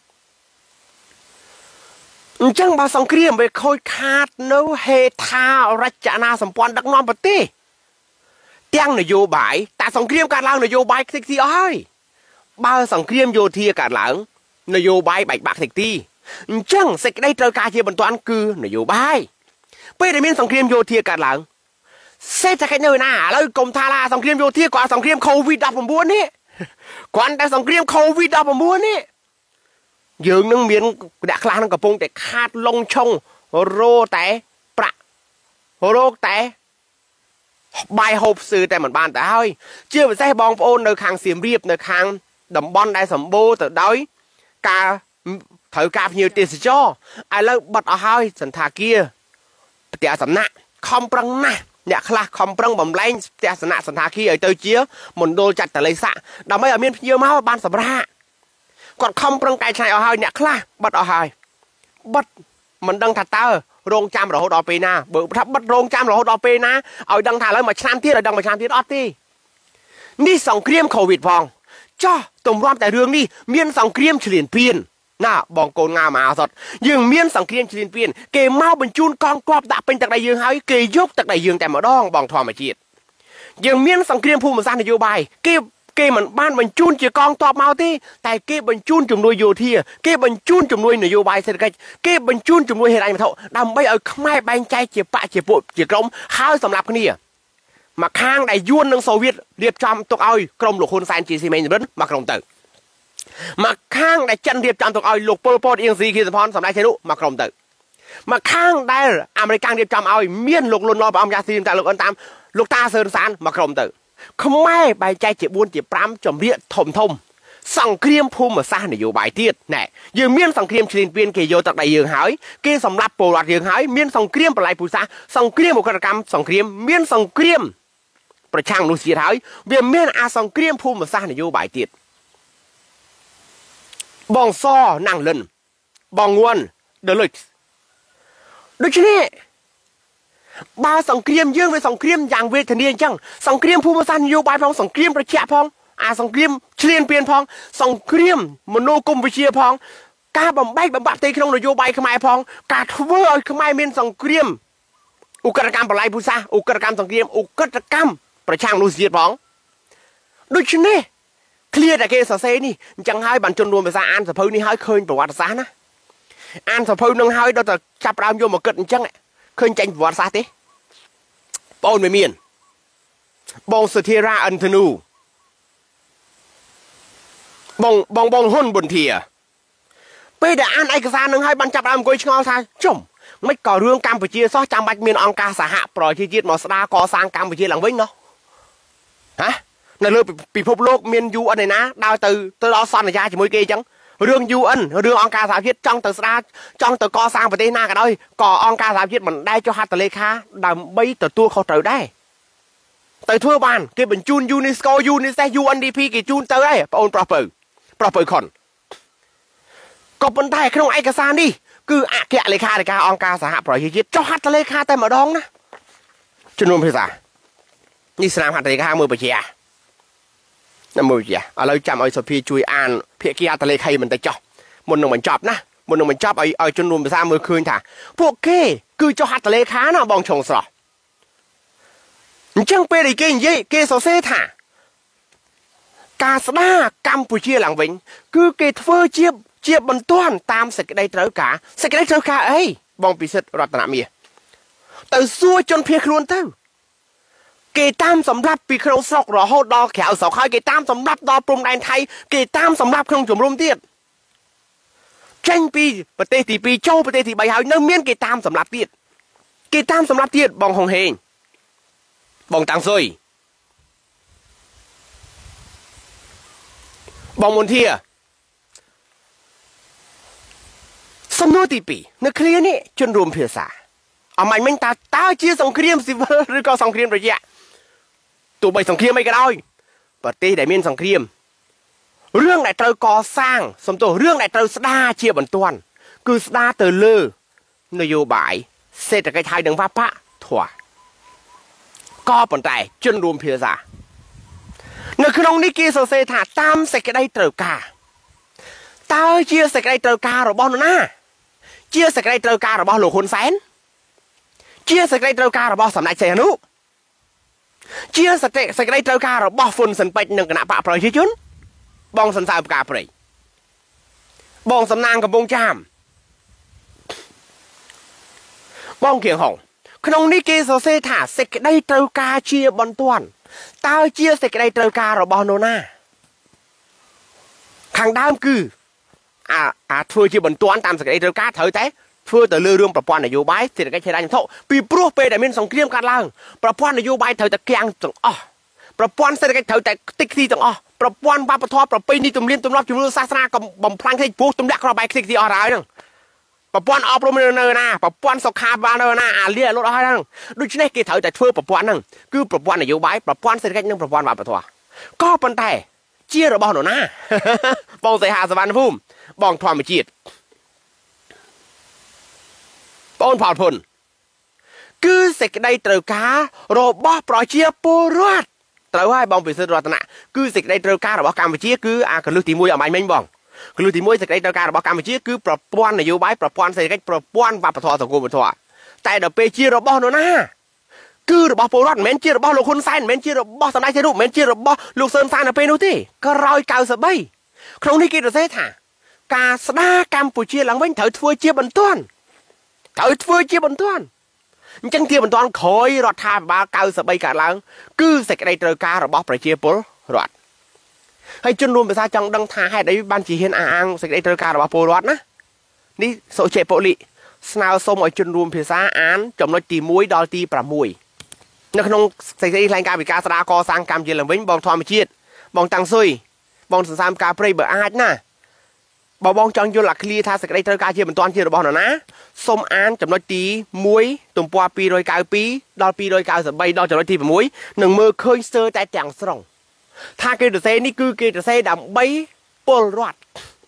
[SPEAKER 2] អញ្ចឹងបើសង្គ្រាមវាខូចខាតនៅហេដ្ឋារចនាសម្ព័ន្ធដឹកនាំប្រទេសទាំងនយោបាយតែសង្គ្រាមកើតឡើងនយោបាយខ្ទេចខ្ទីអស់ហើយបើសង្គ្រាមយោធាកើតឡើងនយោបាយបែកបាក់ខ្ទេចខ្ទីអញ្ចឹងសេចក្តីត្រូវការជាបន្ទាន់គឺនយោបាយពេលដែលមានសង្គ្រាមយោធាកើតឡើងសេដ្ឋកិច្ចនៅណាឥឡូវកុំថាឡាសង្គ្រាមយោធាគាត់សង្គ្រាម COVID-19 នេះគាត់តែសង្គ្រាម COVID-19 នេះយើងនឹងមានអ្នកខ្លះនឹងកំពុងតែខាតលងឆុងរោតែប្រាក់រោគតែបាយហូបស្ទើតែមិនបានទៅហើយជាពិសេសបងប្អូននៅខាងសៀមរាបនៅខាងតំបន់ដែលសម្បូរទៅដោយការត្រូវការភ្ញៀវទេសចរឥឡូវបិទអស់ហើយសន្តាគារផ្ទះសំណាក់ខំប្រឹងណាស់អ្នកខ្លះខំប្រឹងបំលែងផ្ទះសំណាក់សន្តាគារឲ្យទៅជាមណ្ឌលចាត់តលិស័កដើម្បីឲ្យមានភ្ញៀវមកបានសម្រាប់គាត់ខំប្រឹងកែច្នៃអស់ហើយអ្នកខ្លះបិទអស់ហើយបិទមិនដឹងថាតើរងចាំរហូតដល់ពេលណាបើថាបិទរងចាំរហូតដល់ពេលណាឲ្យដឹងថាឥឡូវមួយឆ្នាំទៀតឲ្យដឹងមួយឆ្នាំទៀតអត់ទេនេះសង្គ្រាមកូវីដផងចោះទម្រាំតែរឿងនេះមានសង្គ្រាមឈ្លានពានណាបងកូនងាមកអសតយើងមានសង្គ្រាមឈ្លានពានគេមកបញ្ជូនកងទ័ពដាក់ពេញទឹកដីយើងហើយគេយកទឹកដីយើងតែម្ដងបងធម្មជាតិយើងមានសង្គ្រាមភូមិសាស្ត្រនយោបាយគេមិនបានបញ្ជូនជាកងទ័ពមកទេតែគេបញ្ជូនជំនួយយោធាគេបញ្ជូនជំនួយនយោបាយសេដ្ឋកិច្ចគេបញ្ជូនជំនួយហេដ្ឋារចនាសម្ព័ន្ធដើម្បីឲ្យខ្មែរបែងចែកជាបកជាពួកជាក្រុមហើយសម្រាប់គ្នាមកខាងដែលយួននិងសូវៀតរៀបចំទុកឲ្យក្រុមលោកហ៊ុនសែនជាស៊ីមេងរិនមកក្រុមទៅមកខាងដែលចិនរៀបចំទុកឲ្យលោកប៉ុលពតអៀងស៊ីគីសផនសម្ដេចជ័យនុមកក្រុមទៅមកខាងដែលអាមេរិករៀបចំឲ្យមានលោកលន់នល់ព្រះអង្គយ៉ាស៊ីមតាលោកអិនតាមលោកតាសឿនសានមកក្រុមទៅខ្មែរបែងចែកជា4ជា5ចម្រៀកធំសង្គ្រាមភូមិសាស្ត្រនយោបាយទៀតណែយើងមានសង្គ្រាមឈ្លានពានគេយកទឹកដីយើងហើយគេសម្លាប់ពលរដ្ឋយើងហើយមានសង្គ្រាមបល័យពូសាសង្គ្រាមអក្រិតកម្មសង្គ្រាមមានសង្គ្រាមប្រឆាំងមនុស្សជាតិហើយវាមានអាសង្គ្រាមភូមិសាស្ត្រនយោបាយទៀតបងសណាំងលិនបងងួនដលុចដូច្នេះបើសង្គ្រាមយើងវាសង្គ្រាមយ៉ាងវេទនាអញ្ចឹងសង្គ្រាមភូមិសាស្ត្រនយោបាយផងសង្គ្រាមប្រជាក់ផងអាសង្គ្រាមឈ្លានពានផងសង្គ្រាមមនោគមវិជ្ជាផងការបំបែកបំបាក់ផ្ទៃក្នុងនយោបាយខ្មែរផងការធ្វើឲ្យខ្មែរមានសង្គ្រាមឧក្រិដ្ឋកម្មបល័យពូសាសឧក្រិដ្ឋកម្មសង្គ្រាមឧក្រិដ្ឋកម្មប្រឆាំងមនុស្សជាតិផងដូច្នេះឃ្លាតែគេសរសេរនេះអញ្ចឹងហើយបានជនរួមភាសាអានសភៅនេះហើយឃើញប្រវត្តិសាស្ត្រណាអានសភៅនឹងហើយដល់តែចាប់ដើមយកមកគិតអញ្ចឹងឃើញចេញប្រវត្តិសាស្ត្រទេបងមិនមានបងសុធារាអិនធនូបងហ៊ុនប៊ុនធាពេលដែលអានឯកសារនឹងហើយបានចាប់ដើមអង្គុយឆ្ងល់ថាជុំមិនក៏រឿងកម្ពុជាសោះចាំបាច់មានអង្គការសហប្រជាជាតិមកស្ដារកសាងកម្ពុជាឡើងវិញណោះហ៎នៅលើពិភពលោកមាន UN ឯណាដើរទៅដល់សន្យាជាមួយគេអញ្ចឹងរឿង UN រឿងអង្គការសហជាតិចង់ទៅស្ដារចង់ទៅកសាងប្រទេសណាក៏ដោយក៏អង្គការសហជាតិមិនដែលចុះហត្ថលេខាដើម្បីទទួលខុសត្រូវដែរទៅធ្វើបានគេបញ្ជូន UNESCO UNICEF UNDP គេជូនទៅហើយបងប្រុសបើប្រពើខុនក៏ប៉ុន្តែក្នុងឯកសារនេះគឺអគ្គលេខាធិការអង្គការសហប្រជាជាតិចុះហត្ថលេខាតែម្ដងណាជំនុំភាសានេះស្នាមហត្ថលេខាមើលបញ្ជាណាមើលបញ្ជាឥឡូវចាំឲ្យសុភាជួយអានភាគីហត្ថលេខីមិនទៅចោះមុននឹងបញ្ចប់ណាមុននឹងបញ្ចប់ឲ្យជំនុំភាសាមើលឃើញថាពួកគេគឺចុះហត្ថលេខាណាបងឆុងស្រស់អញ្ចឹងពេលដែលគេនិយាយគេសរសេរថាការស្ដារកម្ពុជាឡើងវិញគឺគេធ្វើជាបន្ទាន់តាមសេចក្តីត្រូវការអីបងពិសិដ្ឋរតនមាសទៅសួរជនភៀសខ្លួនទៅគេតាមសម្រាប់ពីក្នុងស្រុករហូតដល់ក្រៅស្រុកហើយគេតាមសម្រាប់ដល់ព្រំដែនថៃគេតាមសម្រាប់ក្នុងជំរំទៀតចេញពីប្រទេសទី2ចូលប្រទេសទី3ហើយនៅមានគេតាមសម្រាប់ទៀតបងហុងហេងបងតាំងស៊ុយបងមុនធាសំណួរទី2នៅឃ្លានេះជនរួមភាសាអមាញ់មិញតើជាសង្គ្រាមស៊ីវិលឬក៏សង្គ្រាមត្រជាក់ទោះបីសង្គ្រាមអីក៏ដោយប្រទេសដែលមានសង្គ្រាមរឿងដែលត្រូវកសាងសំទោសរឿងដែលត្រូវស្ដារជាបន្ទាន់គឺស្ដារទៅលើនយោបាយសេដ្ឋកិច្ចហើយនិងវប្បធម៌ក៏ប៉ុន្តែជនរួមភាសានៅក្នុងនេះគេសរសេរថាតាមសេចក្តីត្រូវការតើជាសេចក្តីត្រូវការរបស់នរណាជាសេចក្តីត្រូវការរបស់លោកហ៊ុនសែនជាសេចក្តីត្រូវការរបស់សម្ដេចសីហនុជាសេចក្តីត្រូវការរបស់ហ៊ុនស៊ិនពេជ្រនិងគណៈបកប្រជាជនបងសន្សើមផ្កាព្រៃបងសំណាងកំពង់ចាមបងគៀងហុងក្នុងនេះគេសរសេរថាសេចក្តីត្រូវការជាបន្ទាន់តើជាសេចក្តីត្រូវការរបស់នរណាខាងដើមគឺធ្វើជាបន្ទាន់តាមសេចក្តីត្រូវការត្រូវតែធ្វើទៅលើរឿងប្រព័ន្ធនយោបាយសេដ្ឋកិច្ចហិរញ្ញវត្ថុពីព្រោះពេលដែលមានសង្គ្រាមកើតឡើងប្រព័ន្ធនយោបាយត្រូវតែគាំងទាំងអស់ប្រព័ន្ធសេដ្ឋកិច្ចត្រូវតែខ្ទេចខ្ទីទាំងអស់ប្រព័ន្ធវប្បធម៌ប្រពៃណីទំនៀមទម្លាប់ជំនឿសាសនាក៏បំផ្លាញគ្នាព្រោះទម្លាក់គ្រាប់បែកខ្ទេចខ្ទីអស់ហើយហ្នឹងប្រព័ន្ធអប់រំនៅណាប្រព័ន្ធសុខាភិបាលនៅណាអាលៀលត់អស់ហើយហ្នឹងដូច្នេះគេត្រូវតែធ្វើប្រព័ន្ធហ្នឹងគឺប្រព័ន្ធនយោបាយប្រព័ន្ធសេដ្ឋកិច្ចនិងប្រព័ន្ធវប្បធម៌ក៏ប៉ុន្តែជារបស់នរណាបងសីហាសវណ្ណភូមិបងធម្មជាតិបងផលភុនគឺសេចក្តីត្រូវការរបស់ប្រជាពលរដ្ឋត្រូវហើយបងពិសិដ្ឋរតនៈគឺសេចក្តីត្រូវការរបស់កម្ពុជាគឺអាកលឹះទី1អំបញ្ញមិញបងកលឹះទី1សេចក្តីត្រូវការរបស់កម្ពុជាគឺប្រព័ន្ធនយោបាយប្រព័ន្ធសេដ្ឋកិច្ចប្រព័ន្ធវប្បធម៌សង្គមវប្បធម៌តែដល់ពេលជារបស់នរណាគឺរបស់ពលរដ្ឋមិនមែនជារបស់លោកហ៊ុនសែនមិនមែនជារបស់សម្ដេចសីហនុមិនមែនជារបស់លោកសឿនសាននៅពេលនោះទេក្រោយ93ក្នុងនេះគេសរសេរថាការស្ដារកម្ពុជាឡើងវិញត្រូវធ្វើជាបន្ទាន់អញ្ចឹងជាបន្ទាន់ក្រោយរដ្ឋាភិបាល93កើតឡើងគឺសេចក្តីត្រូវការរបស់ប្រជាពលរដ្ឋហើយជនរួមភាសាចង់ដឹងថាហេតុអីបានជាហ៊ានអាងសេចក្តីត្រូវការរបស់ពលរដ្ឋណានេះសុចេពលិស្នើសុំឲ្យជនរួមភាសាអានចំណុចទី1ដល់ទី6នៅក្នុងសេចក្តីថ្លែងការណ៍ពីការស្ដារកសាងកម្ពុជាឡើងវិញបងធម្មជាតិបងតាំងស៊ុយបងសន្សំការព្រៃបើអាចណាបើបងចង់យល់អាឃ្លាថាសេចក្តីត្រូវការជាបន្ទាន់ជារបស់នរណាសូមអានចំណុចទី1ទំព័រ292ដល់293ដល់ចំណុចទី6នឹងមើលឃើញស្ទើរតែទាំងស្រុងថាគេសរសេរនេះគឺគេសរសេរដើម្បីពលរដ្ឋ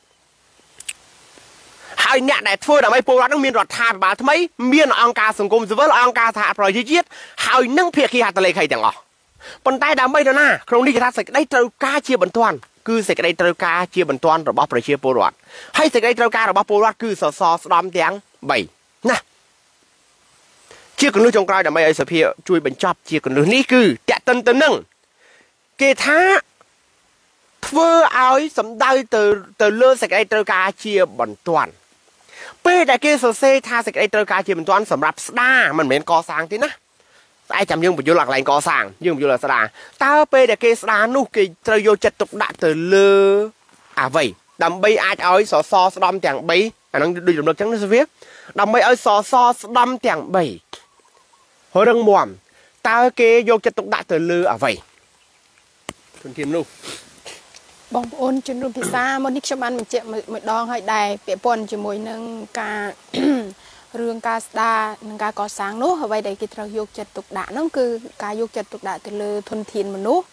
[SPEAKER 2] ហើយអ្នកដែលធ្វើដើម្បីពលរដ្ឋនឹងមានរដ្ឋាភិបាលថ្មីមានអង្គការសង្គមស៊ីវិលអង្គការសហប្រជាជាតិហើយនឹងភាគីហត្ថលេខីទាំងអស់ប៉ុន្តែដើម្បីនរណាក្នុងនេះគេថាសេចក្តីត្រូវការជាបន្ទាន់គឺសេចក្តីត្រូវការជាបន្ទាន់របស់ប្រជាពលរដ្ឋហើយសេចក្តីត្រូវការរបស់ពលរដ្ឋគឺសសរស្ដំទាំង3ណាជាគន្លឹះចុងក្រោយដើម្បីឲ្យសភាជួយបញ្ចប់ជាគន្លឹះនេះគឺតេតិនទៅនឹងគេថាធ្វើឲ្យសម្ដៅទៅលើសេចក្តីត្រូវការជាបន្ទាន់ពេលដែលគេសរសេរថាសេចក្តីត្រូវការជាបន្ទាន់សម្រាប់ស្ដារមិនមែនកសាងទេណាស្អែកចាំយើងបញ្យល់កន្លែងកសាងយើងបញ្យល់ស្ដារតើពេលដែលគេស្ដារនោះគេត្រូវយកចិត្តទុកដាក់ទៅលើអ្វីដើម្បីអាចឲ្យសសរស្ដំទាំង3អាហ្នឹងដូចរំលឹកចឹងណាសភាដើម្បីឲ្យសសរស្ដំទាំង3រឹងមាំតើគេយកចិត្តទុកដាក់ទៅលើអ្វីធនធាននោះ
[SPEAKER 1] បងប្អូនជនរួមភាសាមកនេះខ្ញុំបានបញ្ជាក់មួយដងហើយដែរពាក់ព័ន្ធជាមួយនឹងការរឿងការស្ដារនិងការកសាងនោះអ្វីដែលគេត្រូវយកចិត្តទុកដាក់នោះគឺការយកចិត្តទុកដាក់ទៅលើធនធានមនុស្ស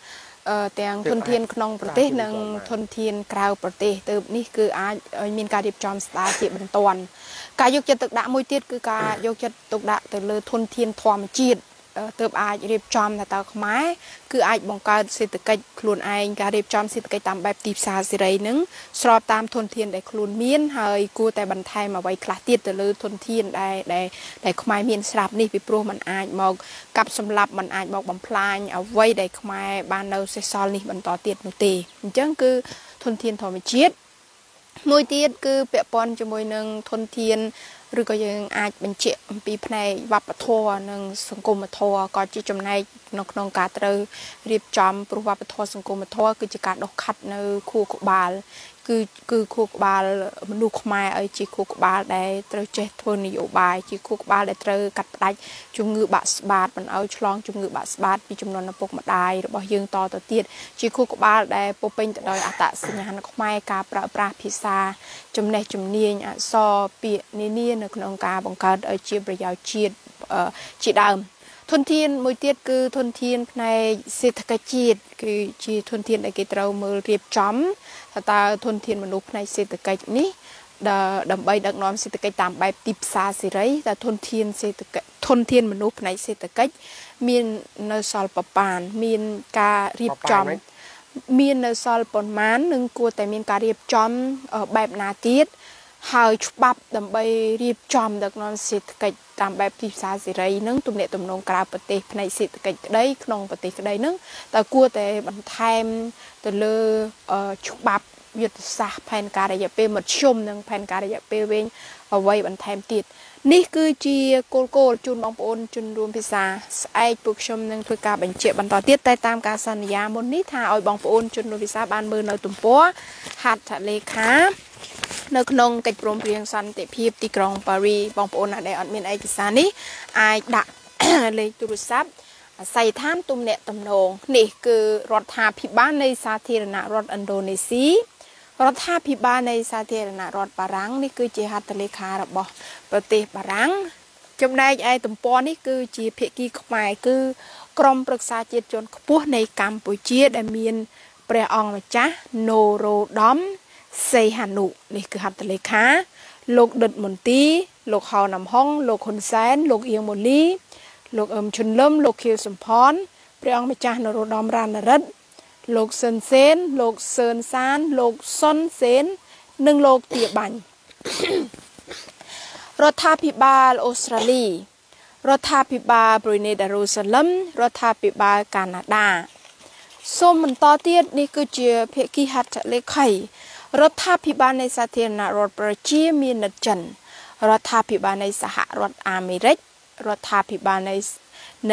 [SPEAKER 1] แต่งทนเทียนขนมประเทศหนึ่งทนเทียนกราวประเทศเติมนี่คือมีการเรียบจอมสตาร์เจ็บบรรทอนการยกจัดตกดะมวยเตี้ยคือการยกจัดตกดะแต่เลยทนเทียนทอมจีดเติมเรียบจอมแต่ตาขมายคือบังการเศรษฐกิจคลุนการเรียบจอมเศรษฐกิจตามแบบตีบซาสิไรนึงสอบตามทนเทียนได้คลุนเมียนเฮยกูแต่บรรทายมาไว้คลาเตี้ยแต่เลยทนเทียนได้ขมายเมียนสลับนี่ไปโปรมันมองกับสำหรับมันบอกบำพลายเอาไว้ได้ขมายบ้านเราเซซอลนี่บรรต่อเตี้ยนุตีจังคือทนเทียนทอมจีดมวยเตี้ยคือเปียปอนจมวยหนึ่งทนเทียนหรือก็ยังเป็นเจปีภายวัปทัวหนึ่งสังคมทัวก็จะจำในนองการเตอเรียบจำปรุวัปทัวสังคมทัวคือจะการดอกขัดในคู่กบาลคือคู่กบาลมันดูขมายจีคู่กบาลได้เตอเจทนโยบายจีคู่กบาลได้เตอกัดได้จุงือบาสบาดมันเอาฉลองจุงือบาสบาดมีจำนวนนับปกมาได้หรือบ่ยืงต่อเตี้ยจีคู่กบาลได้ปเป็นแต่โดยอัตสัญญาณขมายการประปราพิซาจำในจำเนียนซอเปียนี่ในขนมการบังการจีบประยาวจีดาวทนเทียนมวยเตี้ยคือทนเทียนในเศรษฐกิจจีดคือจีทนเทียนในกิจเราเมื่อเรียบจำถ้าตาทนเทียนมนุษย์ในเศรษฐกิจนี้ดำใบดักน้อมเศรษฐกิจตามแบบติบซาสิไรแต่ทนเทียนเศรษฐกิจทนเทียนมนุษย์ในเศรษฐกิจมีนสอลปปานมีการเรียบจำมีนสอลปนมันหนึ่งกลัวแต่มีการเรียบจำแบบนาทีหายฉบับดำใบเรียบจำดักน้อมเศรษฐกิจตามแบบที่สาสิไรนึงตุ่มเนตุ่มนงกราปฏิในเศรษฐกิจได้ขนมปฏิได้นึงแต่กลัวแต่บันทมแต่เลฉบับยุทธศาสตร์แผนการระยะเปรมัดชมนึงแผนการระยะเปรเวงเอาไว้บันทมติดนี่คือจีโกลจุนบองปนจุนรวมพิษาไอปุกชมนึงเพื่อการบัญชีบรรทอติดแต่ตามการสัญญามนนี้ถ้าเอาบองปนจุนรวมพิษาบานมือในตุ่มปัวหัดเลขาในขนมกิจกรมเรียงสันติภาพที่กรุงปารีสบองปนได้อดมีเอกสารนี้ดักเลยตุรุศัพท์ใส่ท่านตุ่มเนตตุ่มนงนี่คือรัฐาพิบาลในสาธารณรัฐอินโดนีเซียรัฐาพิบาลในสาธารณรัฐบารังนี่คือจีฮัตเลขาระบบประเทศบารังจำได้ตุ่มปอนี่คือจีเพกีขมายคือกรมปรึกษาจิตจนขบวนในกัมพูชีได้มีเปรองมาจ้าโนโรดอมเซฮันุนี่คือฮัตเลขาโลกเดิดมนตีโลกเฮานำห้องโลกคนแสนโลกเอียงมลีโลกชนล้มโลกเขียวสมพรเปรียงมาจากนโรดอมรานรัตโลกเซนเซนโลกเซินซานโลกซอนเซนหนึ่งโลกเตียบัน รัฐาภิบาลออสเตรเลียรัฐาภิบาลบรูเนเดรูซาเล็มรัฐาภิบาลแคนาดาส้มมันต่อเตียนี่คือเจียเพกิฮัตเลไขรัฐาภิบาลในสาธารณรัฐบราซิลมีนัดจันรัฐาภิบาลในสหรัฐอเมริกรัฐาภิบาลใน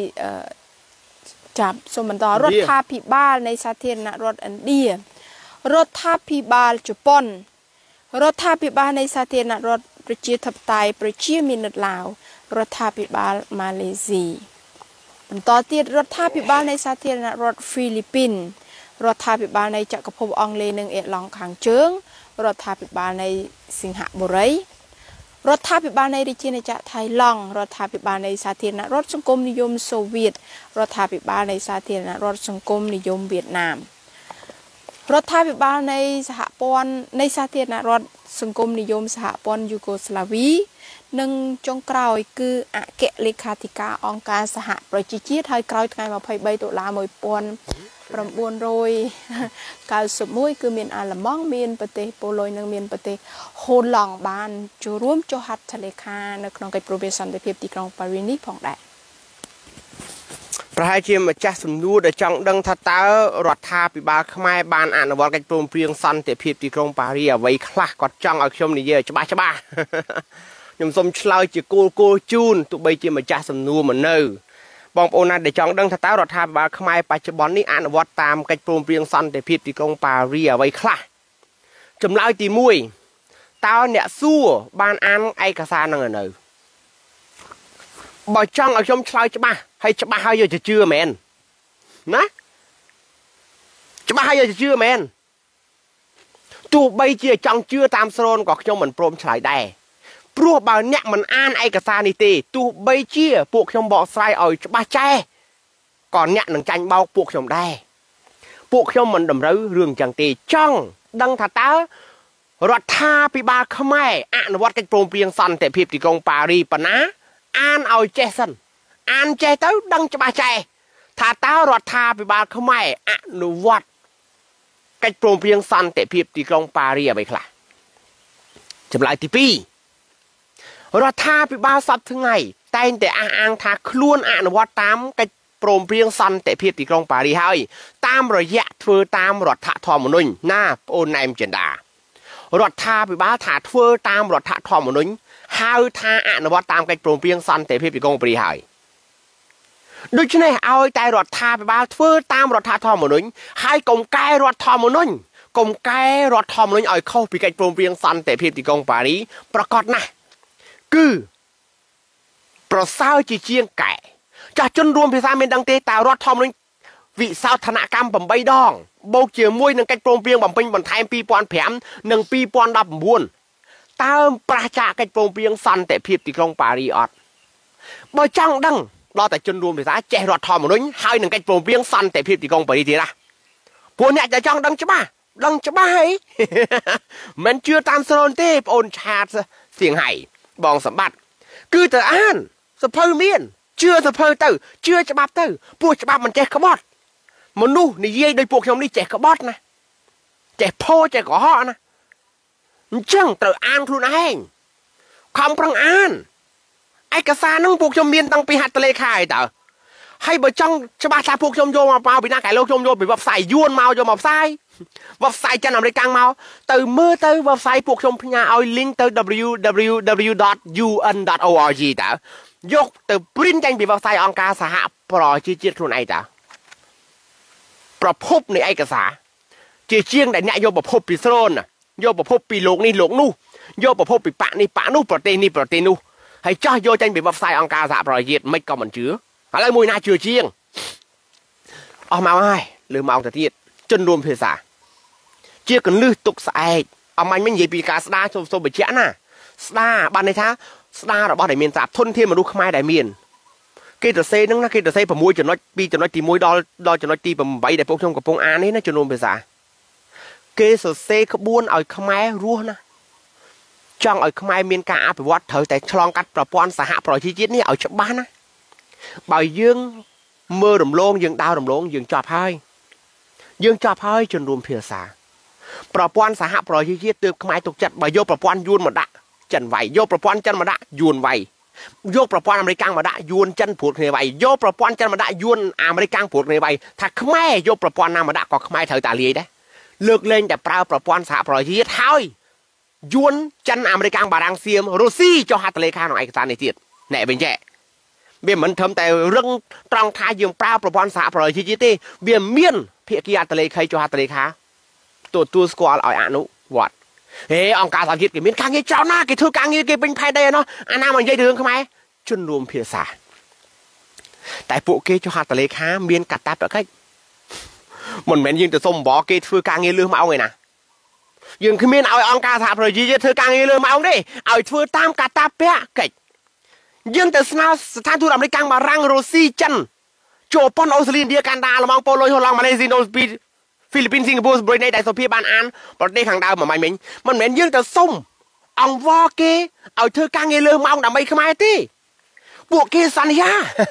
[SPEAKER 1] จับสมบัติรัฐาภิบาลในสาธารณรัฐอินเดียรัฐาภิบาลญี่ปุ่นรัฐาภิบาลในสาธารณรัฐประชาธิปไตยประชามินลาวรัฐาภิบาลมาเลเซียต่อที่รัฐาภิบาลในสาธารณรัฐฟิลิปปินส์รัฐาภิบาลในจักรภพอังกฤษหนึ่งลองขางเชิงรัฐาภิบาลในสิงหบุรีรัฐาภิบาลในดิจินจักรไทยลองรัฐาภิบาลในสาธารณรัฐสังคมนิยมโซเวียตรัฐาภิบาลในสาธารณรัฐสังคมนิยมเวียดนามรัฐาภิบาลในสหปนในสาธารณรัฐสังคมนิยมสหปนยูโกสลาวีหนึ่งจงกล่าวคืออักเกเลขาธิการองค์การสหประชาชาติไทยกล่าวไงมาภัยใบตุลามวยปนประมวลโดยการสมุยคือเมียนอาลมองเมียนประเทศโปโลยนังเมียนประเทศโฮลองบานจูร่วมโจฮัตทะเลคาในครองกิจโปรเบสันในเพียบตีกรองปารีนีผ่องได้
[SPEAKER 2] ประชาชนมาจัดสำนูได้จังดังทัตตารัฐาภิบาลขมายบานอ่านวัดกันโปรเพียงสันแต่เพียบตีกรองปารีไว้คลาก็จังเอาชมนี่เยอะจะบ้ายมสมชลายจีโกจูนตุใบจีมาจัดสำนูเหมือนเนื้อบองโอนันได้จังดังทัตตารัฐาภิบาลขมายปัจจุบันนี้อ่านวัดตามกันโปรเพียงสันแต่เพียบตีกรองปารีไว้คลาจำลายตีมวยตาเนี่ยสู้บานอ่านไอกระซานังเนื้อบอยจังเอาชมชลายจะบ้าให้จะบ้าให้เยอะจะเชื่อแมนนะจะบ้าให้เยอะจะเชื่อแมนตัวใบเจียจังเชื่อตามโซนก็ชมเหมือนโปรมชลายได้พวกบางเนี่ยมันอ่านไอกระซานิตีตัวใบเจียพวกชมบอกใส่เอาจะบ้าใจก่อนเนี่ยหนังจันเบาพวกชมได้ពួកខ្ញុំមិនតម្រូវរឿងចឹងទេចង់ដឹងថាតើរដ្ឋាភិបាលខ្មែរអនុវត្តកិច្ចព្រមព្រៀងសន្តិភាពទីក្រុងប៉ារីប៉ុណ្ណាអានឲ្យចេះសិនអានចេះទៅដឹងច្បាស់ចេះថាតើរដ្ឋាភិបាលខ្មែរអនុវត្តកិច្ចព្រមព្រៀងសន្តិភាពទីក្រុងប៉ារីអ្វីខ្លះចម្លើយទី2រដ្ឋាភិបាលសពថ្ងៃតែងតែអះអាងថាខ្លួនអនុវត្តតាមកិច្ចព្រមព្រៀងសន្តិភាពទីក្រុងប៉ារីហើយតាមរយៈធ្វើតាមរដ្ឋធម្មនុញ្ញណាបងអូនណែមចិន្តារដ្ឋាភិបាលថាធ្វើតាមរដ្ឋធម្មនុញ្ញហៅថាអនុវត្តតាមកិច្ចព្រមព្រៀងសន្តិភាពទីក្រុងប៉ារីហើយដូច្នេះឲ្យតែរដ្ឋាភិបាលធ្វើតាមរដ្ឋធម្មនុញ្ញហើយកុំកែរដ្ឋធម្មនុញ្ញកុំកែរដ្ឋធម្មនុញ្ញឲ្យខុសពីកិច្ចព្រមព្រៀងសន្តិភាពទីក្រុងប៉ារីប្រកបណាស់គឺប្រសើរជាងកែចាស់ជនរួមភាសាមានដឹងទេតើរដ្ឋធម្មនុញ្ញវិសោធនកម្ម8ដងបូកជាមួយនឹងកិច្ចព្រមព្រៀងបំពេញបន្ថែម2005និង2019តើប្រឆាចកិច្ចព្រមព្រៀងសន្តិភាពទីក្រុងប៉ារីអត់បើចង់ដឹងដល់តែជនរួមភាសាចេះរដ្ឋធម្មនុញ្ញហើយនឹងកិច្ចព្រមព្រៀងសន្តិភាពទីក្រុងប៉ារីទៀតណាពួកអ្នកតែចង់ដឹងច្បាស់ហើយមិនជឿតាមស្រនទេបងអូនឆាតសៀងហៃបងសម្បត្តិគឺទៅអានសភៅមានជឿសភៅទៅជឿច្បាប់ទៅពួកច្បាប់មិនចេះក្បត់មនុស្សនិយាយដោយពួកខ្ញុំនេះចេះក្បត់ណាចេះផោចេះកុហកណាអញ្ចឹងត្រូវអានខ្លួនឯងខំប្រឹងអានឯកសារហ្នឹងពួកខ្ញុំមានតាំងពីហត្ថលេខាហើយតើហើយបើចង់ច្បាស់ថាពួកខ្ញុំយកមកពីណាកែលោកខ្ញុំយកពីវ៉ាប់សាយយួនមកយកមកផ្សាយវ៉ាប់សាយចិនអាមេរិកកាំងមកទៅមើលទៅវ៉ាប់សាយពួកខ្ញុំផ្ញើឲ្យ link ទៅ www.un.org តើយកទៅ print ចេញពីវ៉ាប់សាយអង្គការសហប្រជាជាតិខ្លួនឯងតើប្រភពនៃឯកសារជាជាងដែលអ្នកយកប្រភពពីស្រនយកប្រភពពីលោកនេះលោកនោះយកប្រភពពីប៉ាក់នេះប៉ាក់នោះប្រទេសនេះប្រទេសនោះហើយចោះយកចេញពីវ៉ាប់សាយអង្គការសហប្រជាជាតិមិនក៏មិនជឿឥឡូវមួយណាជឿជាងអស់មកហើយលើម៉ោងទៅទៀតជនរួមភាសាជាកលឹះទុកស្អែកអមាញ់មិននិយាយពីការស្ដារសូមបញ្ជាក់ណាស្ដារបានន័យថាស្ដាររបស់ដែលមានស្រាប់ធនធានមនុស្សខ្មែរដែលមានគេទៅសេហ្នឹងណាគេទៅសេ6ចំណុចពីចំណុចទី1ដល់ចំណុចទី8ដែលពួកខ្ញុំកំពុងអាននេះណាជនរួមភាសាគេសរសេរក្បួនឲ្យខ្មែររស់ណាចង់ឲ្យខ្មែរមានការអភិវឌ្ឍត្រូវតែឆ្លងកាត់ប្រព័ន្ធសហប្រជាជាតិនេះឲ្យច្បាស់ណាបើយើងមើលរំលងយើងដើររំលងយើងចប់ហើយជនរួមភាសាប្រព័ន្ធសហប្រជាជាតិទើបខ្មែរទុកចិត្តបើយកប្រព័ន្ធយួនមកដាក់ចិនវាយយកប្រព័ន្ធចិនមកដាក់យួនវាយយកប្រព័ន្ធអាមេរិកមកដាក់យួនចិនព្រួតគ្នាវាយយកប្រព័ន្ធចិនមកដាក់យួនអាមេរិកព្រួតគ្នាវាយថាខ្មែរយកប្រព័ន្ធណាមកដាក់ក៏ខ្មែរត្រូវតាលាយដែរលើកលែងតែប្រើប្រព័ន្ធសហប្រជាជាតិហើយយួនចិនអាមេរិកបារាំងសៀមរុស្ស៊ីចុះហត្ថលេខាក្នុងឯកសារនេះទៀតណែវិញចេះវាមិនត្រឹមតែរឹងត្រង់ថាយើងប្រើប្រព័ន្ធសហប្រជាជាតិទេវាមានភាគីអត្តលេខីចុះហត្ថលេខាទទួលស្គាល់ឲ្យអនុវត្តអង្គការសហជាតិគេមានការងារច្រើនណាស់គេធ្វើការងារគេពេញផែនដីឯណោះអាណាមកនិយាយរឿងខ្មែរជនរួមភាសាតែពួកគេចុះហត្ថលេខាមានកាតព្វកិច្ចមិនមែនយើងទៅសុំបបគេធ្វើការងារលឿនម៉ោងឯណាយើងគ្មានឲ្យអង្គការសហប្រជាជាតិធ្វើការងារលឿនម៉ោងទេឲ្យធ្វើតាមកាតព្វកិច្ចយើងទៅស្នើស្ថានទូតអាមេរិកបារាំងរុស្ស៊ីចិនចូលប៉ុនអូស្ត្រាលីឥណ្ឌាកាណាដាអាល្លឺម៉ង់ប៉ូឡូញហូឡង់ម៉ាឡេស៊ីឥណ្ឌូពីហ្វីលីពីនសិង្ហបុរីប្រ៊ុយណេដែលសូភីបានអានប្រទេសខាងដើមមិនមែនយើងទៅសុំអង្វរគេឲ្យធ្វើការងារលឿនម៉ោងដើម្បីខ្មែរទេពួកគេសន្យា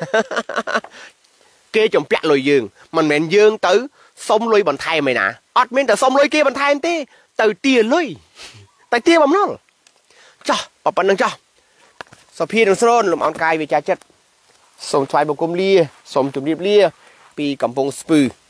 [SPEAKER 2] គេចំពាក់លុយយើងមិនមែនយើងទៅសុំលុយបន្ថែមឯណាអត់មានតែសុំលុយគេបន្ថែមទេទៅទាលុយតែទាបំណុលចោះប៉ុណ្្នឹងចោះសុភីនឹងស្រនលំអរកាយវិជាចិត្តសូមថ្វាយបង្គំលាសូមជម្រាបលាពីកំពង់ស្ពឺ